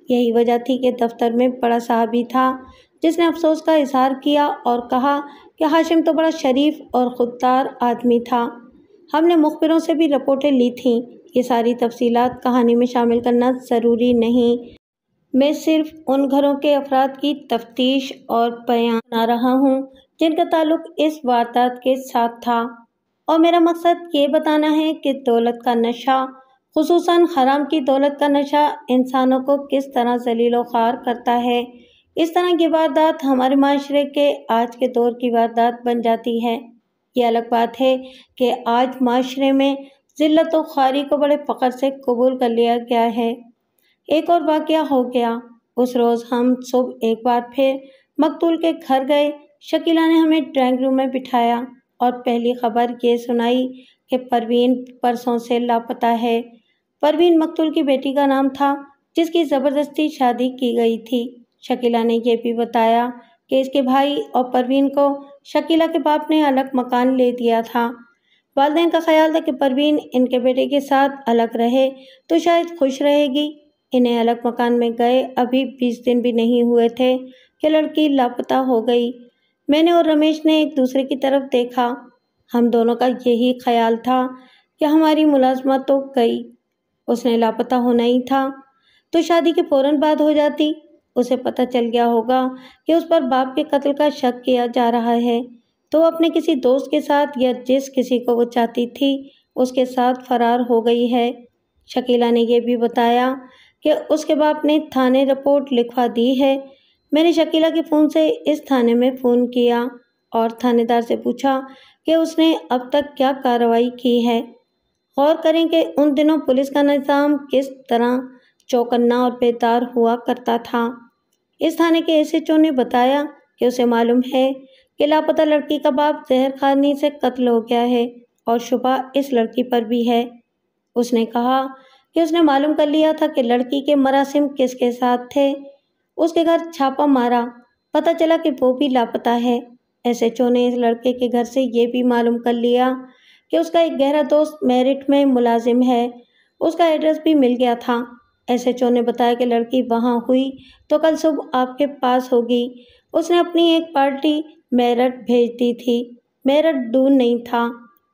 یہی وجہ تھی کہ دفتر میں بڑا صحافی تھا جس نے افسوس کا اظہار کیا اور کہا کہ ہاشم تو بڑا شریف اور خوددار آدمی تھا۔ ہم نے مخبروں سے بھی رپورٹیں لی تھیں۔ یہ ساری تفصیلات کہانی میں شامل کرنا ضروری نہیں، میں صرف ان گھروں کے افراد کی تفتیش اور بیان سنا رہا ہوں جن کا تعلق اس واردات کے ساتھ تھا، اور میرا مقصد یہ بتانا ہے کہ دولت کا نشہ، خصوصاً حرام کی دولت کا نشہ، انسانوں کو کس طرح ذلیل و خوار کرتا ہے۔ اس طرح کی واردات ہمارے معاشرے کے آج کے دور کی واردات بن جاتی ہے۔ یہ الگ بات ہے کہ آج معاشرے میں ذلت و خواری کو بڑے فخر سے قبول کر لیا گیا ہے۔ ایک اور واقعہ ہو گیا۔ اس روز ہم صبح ایک بار پھر مقتول کے گھر گئے۔ شکیلہ نے ہمیں ڈرائنگ روم میں بٹھایا اور پہلی خبر یہ سنائی کہ پروین پرسوں سے لاپتہ ہے۔ پروین مقتول کی بیٹی کا نام تھا جس کی زبردستی شادی کی گئی تھی۔ شکیلہ نے یہ بھی بتایا کہ اس کے بھائی اور پروین کو شکیلہ کے باپ نے الگ مکان لے دیا تھا۔ والدین کا خیال تھا کہ پروین ان کے بیٹے کے ساتھ الگ رہے تو شاید خوش رہے گی۔ انہیں الگ مکان میں گئے ابھی بیس دن بھی نہیں ہوئے تھے کہ لڑکی لاپتہ ہو گئی۔ میں نے اور رمیش نے ایک دوسرے کی طرف دیکھا۔ ہم دونوں کا یہی خیال تھا کہ ہماری ملازمت تو گئی، اس نے لاپتہ ہونا ہی تھا تو شادی کے فوراً بعد ہو جاتی۔ اسے پتہ چل گیا ہوگا کہ اس پر باپ کے قتل کا شک کیا جا رہا ہے تو وہ اپنے کسی دوست کے ساتھ یا جس کسی کو وہ چاہتی تھی اس کے ساتھ فرار ہو گئی ہے۔ شکیلہ نے یہ بھی بتایا کہ اس کے باپ نے تھانے رپورٹ لکھوا دی ہے۔ میں نے شکیلہ کے فون سے اس تھانے میں فون کیا اور تھانے دار سے پوچھا کہ اس نے اب تک کیا کارروائی کی ہے۔ غور کریں کہ ان دنوں پولیس کا نظام کس طرح چوکنا اور بیدار ہوا کرتا تھا۔ اس تھانے کے ایس ایچ او نے بتایا کہ اسے معلوم ہے کہ لاپتہ لڑکی کا باپ زہر خوانی سے قتل ہو گیا ہے اور شبہ اس لڑکی پر بھی ہے۔ اس نے کہا کہ اس نے معلوم کر لیا تھا کہ لڑکی کے مراسم کس کے ساتھ تھے۔ اس کے گھر چھاپا مارا، پتہ چلا کہ وہ بھی لاپتہ ہے۔ ایس ایچ او نے اس لڑکے کے گھر سے یہ بھی معلوم کر لیا کہ اس کا ایک گہرا دوست میرٹھ میں ملازم ہے، اس کا ایڈریس بھی مل گیا تھا۔ ایس ایچ او نے بتایا کہ لڑکی وہاں ہوئی تو کل صبح آپ کے پاس ہوگی۔ اس نے اپنی ایک پارٹی میرٹھ بھیج دی تھی۔ میرٹھ دور نہیں تھا۔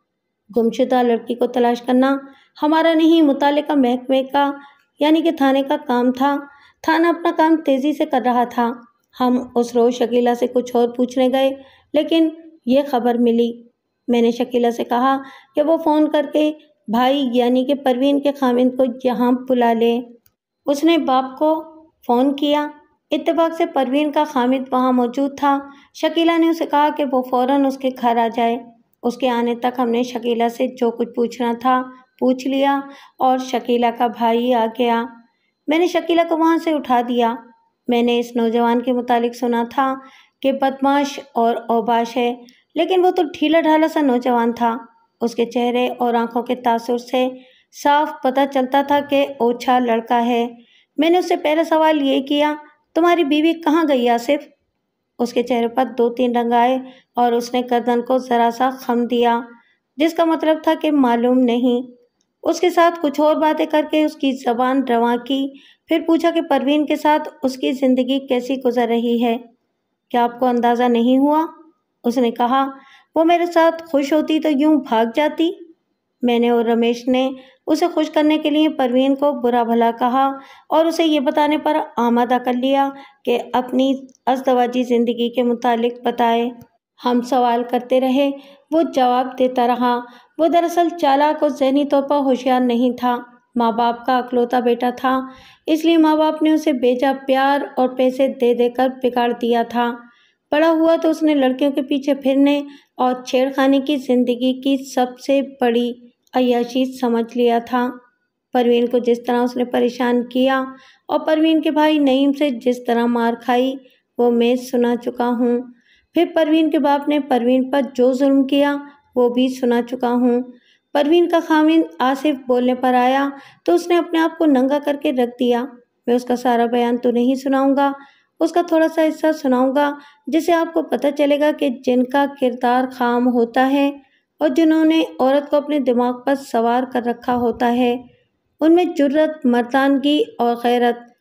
گمشدہ لڑکی کو تلاش کرنا ہمارا نہیں، متعلقہ محکمے کا یعنی کہ تھانے کا کام تھا۔ تھانہ اپنا کام تیزی سے کر رہا تھا۔ ہم اس روز شکیلہ سے کچھ اور پوچھنے گئے لیکن یہ خبر ملی۔ میں نے شکیلہ سے کہا کہ وہ فون کر کے بھائی یعنی کہ پروین کے خاوند کو یہاں بلا لے۔ اس نے باپ کو فون کیا۔ اتفاق سے پروین کا خاوند وہاں موجود تھا۔ شکیلہ نے اسے کہا کہ وہ فوراً اس کے گھر آ جائے۔ اس کے آنے تک ہم نے شکیلہ سے جو کچھ پوچھنا تھا پوچھ لیا اور شکیلہ کا بھائی آ گیا۔ میں نے شکیلہ کو وہاں سے اٹھا دیا۔ میں نے اس نوجوان کے متعلق سنا تھا کہ بدمعاش اور اوباش ہے، لیکن وہ تو ڈھیلا ڈھالا سا نوجوان تھا۔ اس کے چہرے اور آنکھوں کے تاثر سے صاف پتہ چلتا تھا کہ اوچھا لڑکا ہے۔ میں نے اس سے پہلا سوال یہ کیا، تمہاری بیوی کہاں گئی آصف؟ اس کے چہرے پر دو تین رنگ آئے اور اس نے گردن کو ذرا سا خم دیا جس کا مطلب تھا کہ معلوم نہیں۔ اس کے ساتھ کچھ اور باتیں کر کے اس کی زبان رواں کی، پھر پوچھا کہ پروین کے ساتھ اس کی زندگی کیسی گزر رہی ہے؟ کیا آپ کو اندازہ نہیں ہوا؟ اس نے کہا وہ میرے ساتھ خوش ہوتی تو یوں بھاگ جاتی۔ میں نے اور رمیش نے اسے خوش کرنے کے لیے پروین کو برا بھلا کہا اور اسے یہ بتانے پر آمادہ کر لیا کہ اپنی ازدواجی زندگی کے متعلق بتائے۔ ہم سوال کرتے رہے، وہ جواب دیتا رہا۔ وہ دراصل چالاک اور ذہنی طور پر ہوشیار نہیں تھا۔ ماں باپ کا اکلوتا بیٹا تھا، اس لیے ماں باپ نے اسے بیجا پیار اور پیسے دے دے کر بگاڑ دیا تھا۔ بڑا ہوا تو اس نے لڑکیوں کے پیچھے پھرنے اور چھیڑ خانی کی زندگی کی سب سے بڑی عیاشی سمجھ لیا تھا۔ پروین کو جس طرح اس نے پریشان کیا اور پروین کے بھائی نعیم سے جس طرح مار کھائی وہ میں سنا چکا ہوں۔ پھر پروین کے باپ نے پروین پر جو ظلم کیا وہ بھی سنا چکا ہوں۔ پروین کا خاوند آصف بولنے پر آیا تو اس نے اپنے آپ کو ننگا کر کے رکھ دیا۔ میں اس کا سارا بیان تو نہیں سناؤں گا، اس کا تھوڑا سا حصہ سناؤں گا جس سے آپ کو پتہ چلے گا کہ جن کا کردار خام ہوتا ہے اور جنہوں نے عورت کو اپنے دماغ پر سوار کر رکھا ہوتا ہے ان میں جرأت، مردانگی اور غیرت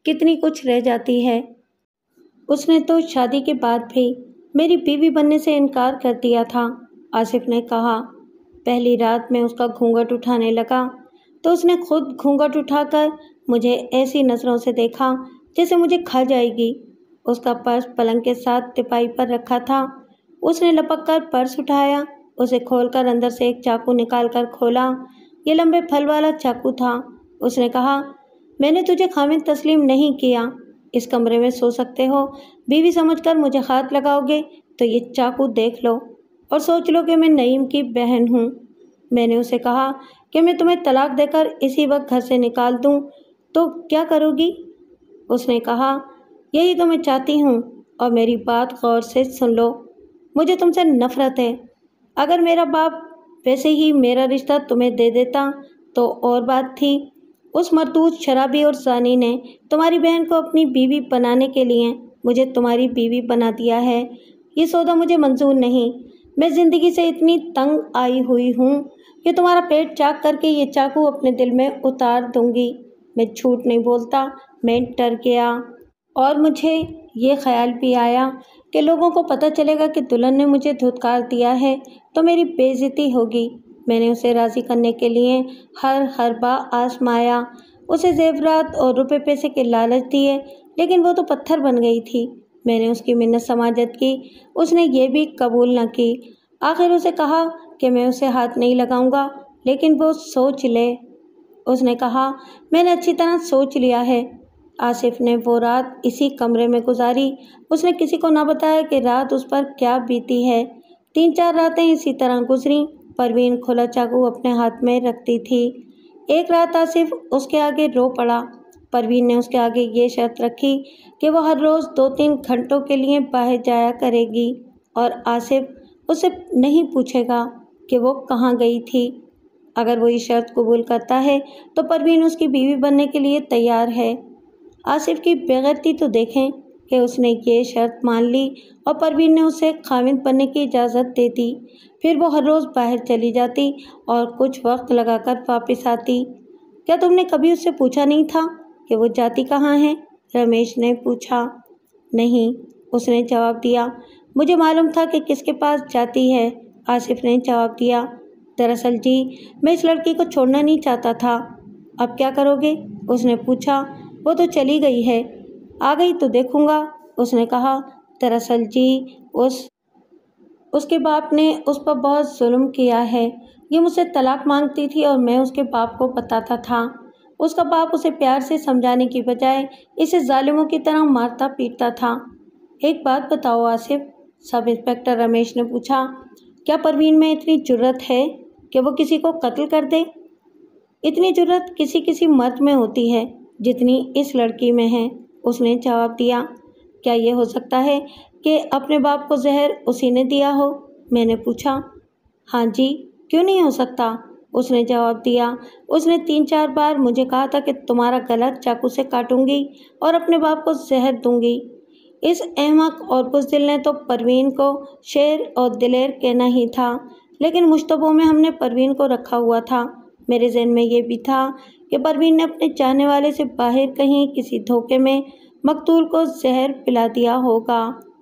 कितनी कुछ रह जाती है। उसने तो शादी के बाद भी मेरी बीवी बनने से इनकार कर दिया था, आसिफ ने कहा। पहली रात में उसका घूंघट उठाने लगा तो उसने खुद घूंघट उठाकर मुझे ऐसी नज़रों से देखा जैसे मुझे खा जाएगी। उसका पर्स पलंग के साथ तिपाई पर रखा था। उसने लपक कर पर्स उठाया, उसे खोलकर अंदर से एक चाकू निकाल कर खोला। ये लंबे फल वाला चाकू था। उसने कहा, मैंने तुझे खामिद तस्लीम नहीं किया। इस कमरे में सो सकते हो। बीवी समझकर मुझे हाथ लगाओगे तो ये चाकू देख लो और सोच लो कि मैं नईम की बहन हूँ। मैंने उसे कहा कि मैं तुम्हें तलाक देकर इसी वक्त घर से निकाल दूँ तो क्या करोगी? उसने कहा, यही तो मैं चाहती हूँ और मेरी बात गौर से सुन लो। मुझे तुमसे नफ़रत है। अगर मेरा बाप वैसे ही मेरा रिश्ता तुम्हें दे देता तो और बात थी। उस मरदूद शराबी और ज़ानी ने तुम्हारी बहन को अपनी बीवी बनाने के लिए मुझे तुम्हारी बीवी बना दिया है। ये सौदा मुझे मंजूर नहीं। मैं ज़िंदगी से इतनी तंग आई हुई हूँ कि तुम्हारा पेट चाक करके ये चाकू अपने दिल में उतार दूँगी। मैं झूठ नहीं बोलता, मैं डर गया और मुझे ये ख्याल भी आया कि लोगों को पता चलेगा कि दुल्हन ने मुझे धुतकार दिया है तो मेरी बेइज्जती होगी। मैंने उसे राज़ी करने के लिए हर हरबा आजमाया, उसे ज़ेवरात और रुपए पैसे के लालच दिए, लेकिन वो तो पत्थर बन गई थी। मैंने उसकी मिन्नत समाजत की, उसने ये भी कबूल न की। आखिर उसे कहा कि मैं उसे हाथ नहीं लगाऊंगा, लेकिन वो सोच ले। उसने कहा, मैंने अच्छी तरह सोच लिया है। आसिफ ने वो रात इसी कमरे में गुजारी। उसने किसी को ना बताया कि रात उस पर क्या बीती है। तीन चार रातें इसी तरह गुजरी। परवीन खुला चाकू अपने हाथ में रखती थी। एक रात आसिफ उसके आगे रो पड़ा। परवीन ने उसके आगे ये शर्त रखी कि वो हर रोज़ दो तीन घंटों के लिए बाहर जाया करेगी और आसिफ उससे नहीं पूछेगा कि वो कहाँ गई थी। अगर वो ये शर्त कबूल करता है तो परवीन उसकी बीवी बनने के लिए तैयार है। आसिफ की बेगैरती तो देखें कि उसने ये शर्त मान ली और परवीन ने उसे खाविंद बनने की इजाज़त दे दी। फिर वो हर रोज़ बाहर चली जाती और कुछ वक्त लगाकर वापस आती। क्या तुमने कभी उससे पूछा नहीं था कि वो जाती कहाँ है? रमेश ने पूछा। नहीं, उसने जवाब दिया। मुझे मालूम था कि किसके पास जाती है, आसिफ ने जवाब दिया। दरअसल जी, मैं इस लड़की को छोड़ना नहीं चाहता था। अब क्या करोगे? उसने पूछा। वो तो चली गई है। आ गई तो देखूंगा, उसने कहा। दरअसल जी, उस उसके बाप ने उस पर बहुत जुल्म किया है। ये मुझसे तलाक मांगती थी और मैं उसके बाप को बताता था। उसका बाप उसे प्यार से समझाने की बजाय इसे जालिमों की तरह मारता पीटता था। एक बात बताओ आसिफ, सब इंस्पेक्टर रमेश ने पूछा, क्या परवीन में इतनी जुर्रत है कि वो किसी को कत्ल कर दे? इतनी जुर्रत किसी किसी मर्द में होती है जितनी इस लड़की में है, उसने जवाब दिया। क्या ये हो सकता है कि अपने बाप को जहर उसी ने दिया हो? मैंने पूछा। हाँ जी, क्यों नहीं हो सकता, उसने जवाब दिया। उसने तीन चार बार मुझे कहा था कि तुम्हारा गला चाकू से काटूंगी और अपने बाप को जहर दूंगी। इस अहमक और बुज़दिल ने तो परवीन को शेर और दिलेर कहना ही था, लेकिन मुश्तबों में हमने परवीन को रखा हुआ था। मेरे ज़हन में ये भी था कि परवीन ने अपने चाहने वाले से बाहर कहीं किसी धोखे में मकतूल को जहर पिला दिया होगा।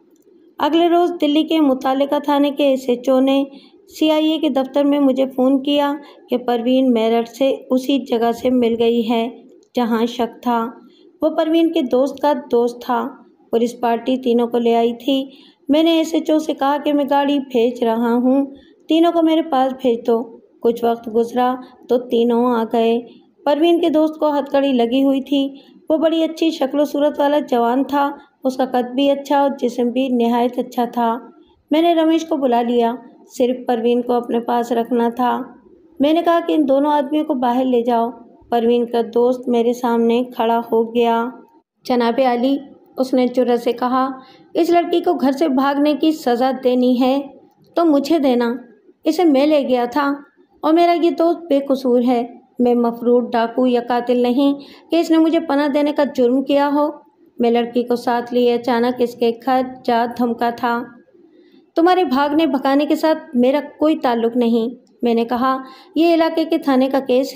अगले रोज़ दिल्ली के मुतालिका थाने के एस एच ओ ने सी आई ए के दफ्तर में मुझे फ़ोन किया कि परवीन मेरठ से उसी जगह से मिल गई है जहां शक था। वो परवीन के दोस्त का दोस्त था। पुलिस पार्टी तीनों को ले आई थी। मैंने एस एच ओ से कहा कि मैं गाड़ी भेज रहा हूँ, तीनों को मेरे पास भेज दो। कुछ वक्त गुजरा तो तीनों आ गए। परवीन के दोस्त को हथकड़ी लगी हुई थी। वो बड़ी अच्छी शक्ल सूरत वाला जवान था। उसका कद भी अच्छा और जिस्म भी निहायत अच्छा था। मैंने रमेश को बुला लिया, सिर्फ परवीन को अपने पास रखना था। मैंने कहा कि इन दोनों आदमियों को बाहर ले जाओ। परवीन का दोस्त मेरे सामने खड़ा हो गया। जनाबे आली, उसने जुर्रत से कहा, इस लड़की को घर से भागने की सज़ा देनी है तो मुझे देना। इसे मैं ले गया था और मेरा ये दोस्त बेकसूर है। मैं मफरूर डाकू या कातिल नहीं कि इसने मुझे पनाह देने का जुर्म किया हो। मैं लड़की को साथ लिए अचानक इसके घर जा धमका था। तुम्हारे भागने भगाने के साथ मेरा कोई ताल्लुक नहीं। मैंने कहा, यह इलाके के थाने का केस है।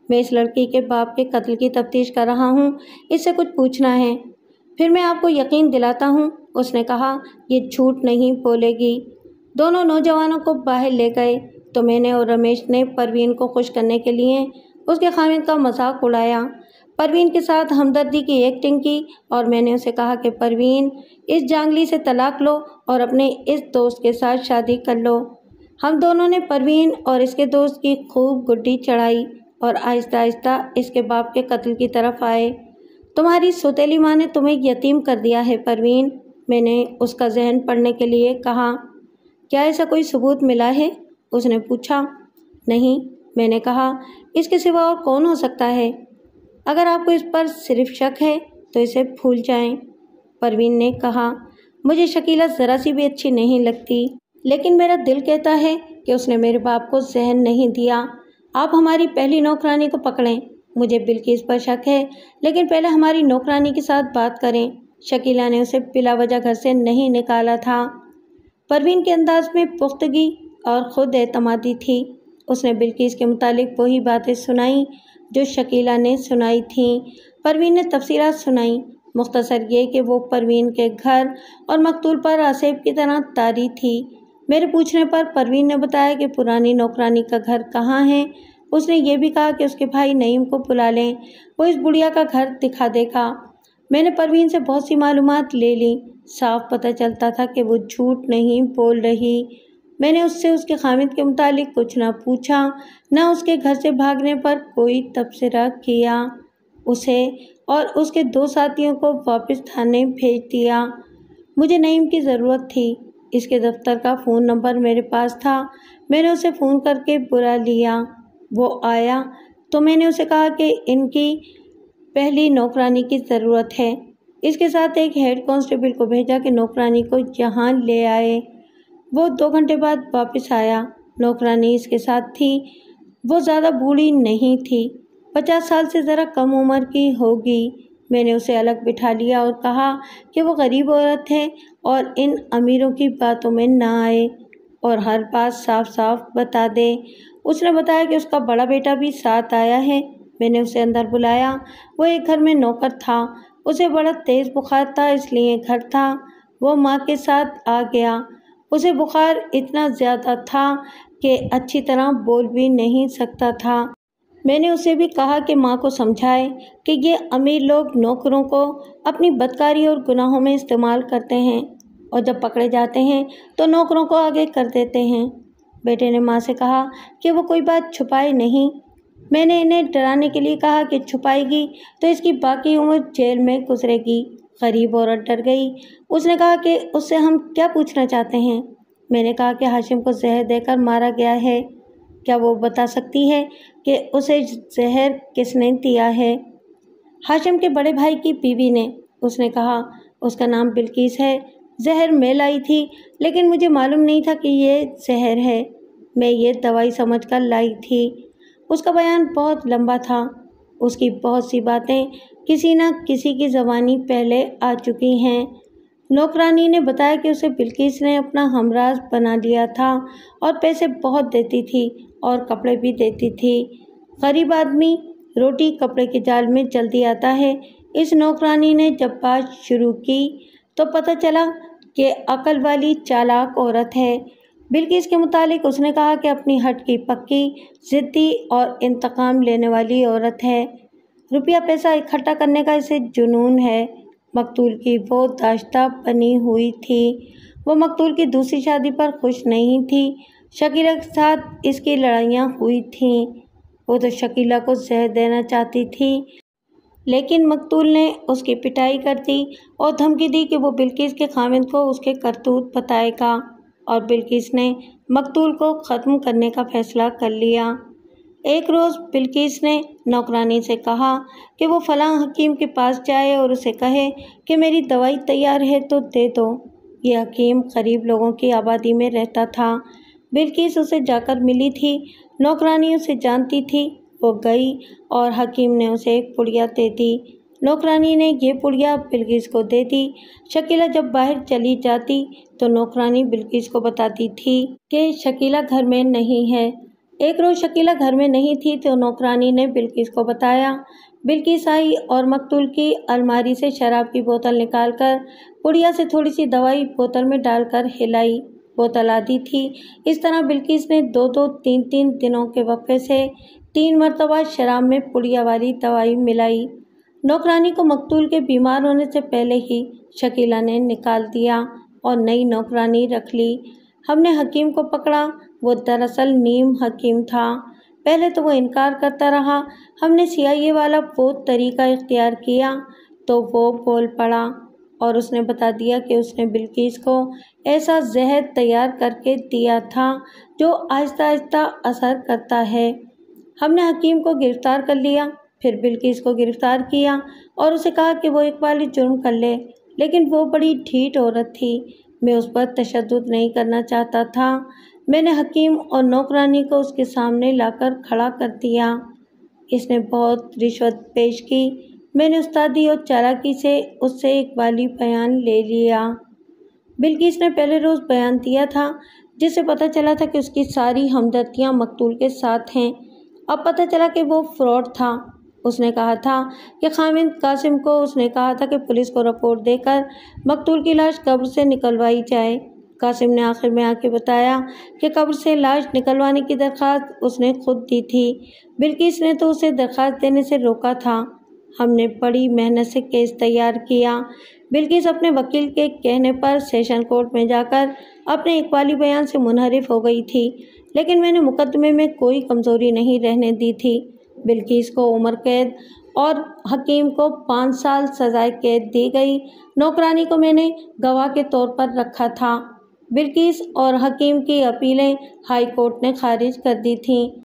میں اس لڑکی کے باپ کے قتل کی تفتیش کر رہا ہوں، اس سے کچھ پوچھنا ہے۔ پھر میں آپ کو یقین دلاتا ہوں، اس نے کہا، یہ جھوٹ نہیں بولے گی۔ دونوں نوجوانوں کو باہر لے گئے تو میں نے اور رمیش نے پروین کو خوش کرنے کے لیے اس کے خامد کا مذاق اڑایا، پروین کے ساتھ ہمدردی کی ایکٹنگ کی، اور میں نے اسے کہا کہ پروین، اس جانگلی سے طلاق لو اور اپنے اس دوست کے ساتھ شادی کر لو۔ ہم دونوں نے پروین اور اس کے دوست کی خوب گڈی چڑھائی اور آہستہ آہستہ اس کے باپ کے قتل کی طرف آئے۔ تمہاری سوتیلی ماں نے تمہیں یتیم کر دیا ہے پروین، میں نے اس کا ذہن پڑھنے کے لیے کہا۔ کیا ایسا کوئی ثبوت ملا ہے؟ اس نے پوچھا۔ نہیں، میں نے کہا، اس کے سوا اور کون ہو سکتا ہے؟ اگر آپ کو اس پر صرف شک ہے تو اسے بھول جائیں، پروین نے کہا۔ مجھے شکیلہ ذرا سی بھی اچھی نہیں لگتی، لیکن میرا دل کہتا ہے کہ اس نے میرے باپ کو ذہن نہیں دیا۔ آپ ہماری پہلی نوکرانی کو پکڑیں۔ مجھے بلقیس پر شک ہے، لیکن پہلے ہماری نوکرانی کے ساتھ بات کریں۔ شکیلہ نے اسے بلا وجہ گھر سے نہیں نکالا تھا۔ پروین کے انداز میں پختگی اور خود اعتمادی تھی۔ اس نے بلقیس کے متعلق وہی باتیں سنائیں جو شکیلہ نے سنائی تھیں۔ پروین نے تفصیلات سنائیں، مختصر یہ کہ وہ پروین کے گھر اور مقتول پر آصف کی طرح طاری تھی۔ میرے پوچھنے پر پروین نے بتایا کہ پرانی نوکرانی کا گھر کہاں ہے۔ اس نے یہ بھی کہا کہ اس کے بھائی نعیم کو بلا لیں، وہ اس بڑھیا کا گھر دکھا دے گا۔ میں نے پروین سے بہت سی معلومات لے لیں، صاف پتہ چلتا تھا کہ وہ جھوٹ نہیں بول رہی۔ میں نے اس سے اس کے خامد کے متعلق کچھ نہ پوچھا، نہ اس کے گھر سے بھاگنے پر کوئی تبصرہ کیا۔ اسے اور اس کے دو ساتھیوں کو واپس تھانے بھیج دیا۔ مجھے نعیم کی ضرورت تھی، اس کے دفتر کا فون نمبر میرے پاس تھا۔ میں نے اسے فون کر کے بلا لیا۔ وہ آیا تو میں نے اسے کہا کہ ان کی پہلی نوکرانی کی ضرورت ہے۔ اس کے ساتھ ایک ہیڈ کانسٹیبل کو بھیجا کہ نوکرانی کو یہاں لے آئے۔ وہ دو گھنٹے بعد واپس آیا۔ نوکرانی اس کے ساتھ تھی۔ وہ زیادہ بوڑھی نہیں تھی، پچاس سال سے ذرا کم عمر کی ہوگی۔ میں نے اسے الگ بٹھا لیا اور کہا کہ وہ غریب عورت ہے اور ان امیروں کی باتوں میں نہ آئے اور ہر بات صاف صاف بتا دے۔ اس نے بتایا کہ اس کا بڑا بیٹا بھی ساتھ آیا ہے۔ میں نے اسے اندر بلایا۔ وہ ایک گھر میں نوکر تھا، اسے بڑا تیز بخار تھا، اس لیے گھر تھا۔ وہ ماں کے ساتھ آ گیا۔ اسے بخار اتنا زیادہ تھا کہ اچھی طرح بول بھی نہیں سکتا تھا۔ میں نے اسے بھی کہا کہ ماں کو سمجھائے کہ یہ امیر لوگ نوکروں کو اپنی بدکاری اور گناہوں میں استعمال کرتے ہیں، اور جب پکڑے جاتے ہیں تو نوکروں کو آگے کر دیتے ہیں۔ بیٹے نے ماں سے کہا کہ وہ کوئی بات چھپائے نہیں۔ میں نے انہیں ڈرانے کے لیے کہا کہ چھپائے گی تو اس کی باقی عمر جیل میں گزرے گی۔ غریب عورت ڈر گئی۔ اس نے کہا کہ اس سے ہم کیا پوچھنا چاہتے ہیں؟ میں نے کہا کہ ہاشم کو زہر دے کر مارا گیا ہے۔ کیا وہ بتا سکتی ہے کہ اسے زہر کس نے دیا ہے؟ ہاشم کے بڑے بھائی کی بیوی نے، اس نے کہا۔ اس کا نام بلقیس ہے۔ زہر میں لائی تھی، لیکن مجھے معلوم نہیں تھا کہ یہ زہر ہے۔ میں یہ دوائی سمجھ کر لائی تھی۔ اس کا بیان بہت لمبا تھا۔ اس کی بہت سی باتیں کسی نہ کسی کی زبانی پہلے آ چکی ہیں۔ نوکرانی نے بتایا کہ اسے بلقیس نے اپنا ہمراز بنا لیا تھا اور پیسے بہت دیتی تھی اور کپڑے بھی دیتی تھی۔ غریب آدمی روٹی کپڑے کے جال میں جلدی آتا ہے۔ اس نوکرانی نے جب بات شروع کی تو پتہ چلا کہ عقل والی چالاک عورت ہے۔ بلقیس کے متعلق اس نے کہا کہ اپنی ہٹ کی پکی، ضدی اور انتقام لینے والی عورت ہے۔ روپیہ پیسہ اکٹھا کرنے کا اسے جنون ہے۔ مقتول کی وہ داشتہ بنی ہوئی تھی۔ وہ مقتول کی دوسری شادی پر خوش نہیں تھی۔ شکیلہ کے ساتھ اس کی لڑائیاں ہوئی تھیں۔ وہ تو شکیلہ کو زہر دینا چاہتی تھی، لیکن مقتول نے اس کی پٹائی کر دی اور دھمکی دی کہ وہ بلقیس کے خامند کو اس کے کرتوت بتائے گا، اور بلقیس نے مقتول کو ختم کرنے کا فیصلہ کر لیا۔ ایک روز بلقیس نے نوکرانی سے کہا کہ وہ فلاں حکیم کے پاس جائے اور اسے کہے کہ میری دوائی تیار ہے تو دے دو۔ یہ حکیم غریب لوگوں کی آبادی میں رہتا تھا۔ بلقیس اسے جا کر ملی تھی۔ نوکرانی اسے جانتی تھی۔ وہ گئی اور حکیم نے اسے ایک پڑیا دے دی۔ نوکرانی نے یہ پڑیا بلقیس کو دے دی۔ شکیلہ جب باہر چلی جاتی تو نوکرانی بلقیس کو بتاتی تھی کہ شکیلہ گھر میں نہیں ہے۔ ایک روز شکیلہ گھر میں نہیں تھی تو نوکرانی نے بلقیس کو بتایا۔ بلقیس آئی اور مقتول کی الماری سے شراب کی بوتل نکال کر پڑیا سے تھوڑی سی دوائی بوتل میں ڈال کر ہلائی۔ بوتل آدھی تھی۔ اس طرح بلقیس نے دو دو تین تین دنوں کے وقفے سے تین مرتبہ شراب میں پڑیا والی دوائی ملائی۔ نوکرانی کو مقتول کے بیمار ہونے سے پہلے ہی شکیلہ نے نکال دیا اور نئی نوکرانی رکھ لی۔ ہم نے حکیم کو پکڑا، وہ دراصل نیم حکیم تھا۔ پہلے تو وہ انکار کرتا رہا۔ ہم نے سی آئی اے والا وہ طریقہ اختیار کیا تو وہ بول پڑا اور اس نے بتا دیا کہ اس نے بلقیس کو ایسا زہر تیار کر کے دیا تھا جو آہستہ آہستہ اثر کرتا ہے۔ ہم نے حکیم کو گرفتار کر لیا، پھر بلقیس کو گرفتار کیا اور اسے کہا کہ وہ اقبالی جرم کر لے، لیکن وہ بڑی ڈھیٹ عورت تھی۔ میں اس پر تشدد نہیں کرنا چاہتا تھا۔ میں نے حکیم اور نوکرانی کو اس کے سامنے لا کر کھڑا کر دیا۔ اس نے بہت رشوت پیش کی۔ میں نے استادی اور چالاکی سے اس سے اقبالی بیان لے لیا۔ بلقیس نے پہلے روز بیان دیا تھا، جس سے پتہ چلا تھا کہ اس کی ساری ہمدردیاں مقتول کے ساتھ ہیں۔ اب پتہ چلا کہ وہ فراڈ تھا۔ اس نے کہا تھا کہ خاوند قاسم کو اس نے کہا تھا کہ پولیس کو رپورٹ دے کر مقتول کی لاش قبر سے نکلوائی جائے۔ قاسم نے آخر میں آ کے بتایا کہ قبر سے لاش نکلوانے کی درخواست اس نے خود دی تھی۔ بلقیس نے تو اسے درخواست دینے سے روکا تھا۔ ہم نے بڑی محنت سے کیس تیار کیا۔ بلقیس اپنے وکیل کے کہنے پر سیشن کورٹ میں جا کر اپنے اقبالی بیان سے منحرف ہو گئی تھی، لیکن میں نے مقدمے میں کوئی کمزوری نہیں رہنے دی تھی۔ بلقیس کو عمر قید اور حکیم کو پانچ سال سزائے قید دی گئی۔ نوکرانی کو میں نے گواہ کے طور پر رکھا تھا۔ بلقیس اور حکیم کی اپیلیں ہائی کورٹ نے خارج کر دی تھیں۔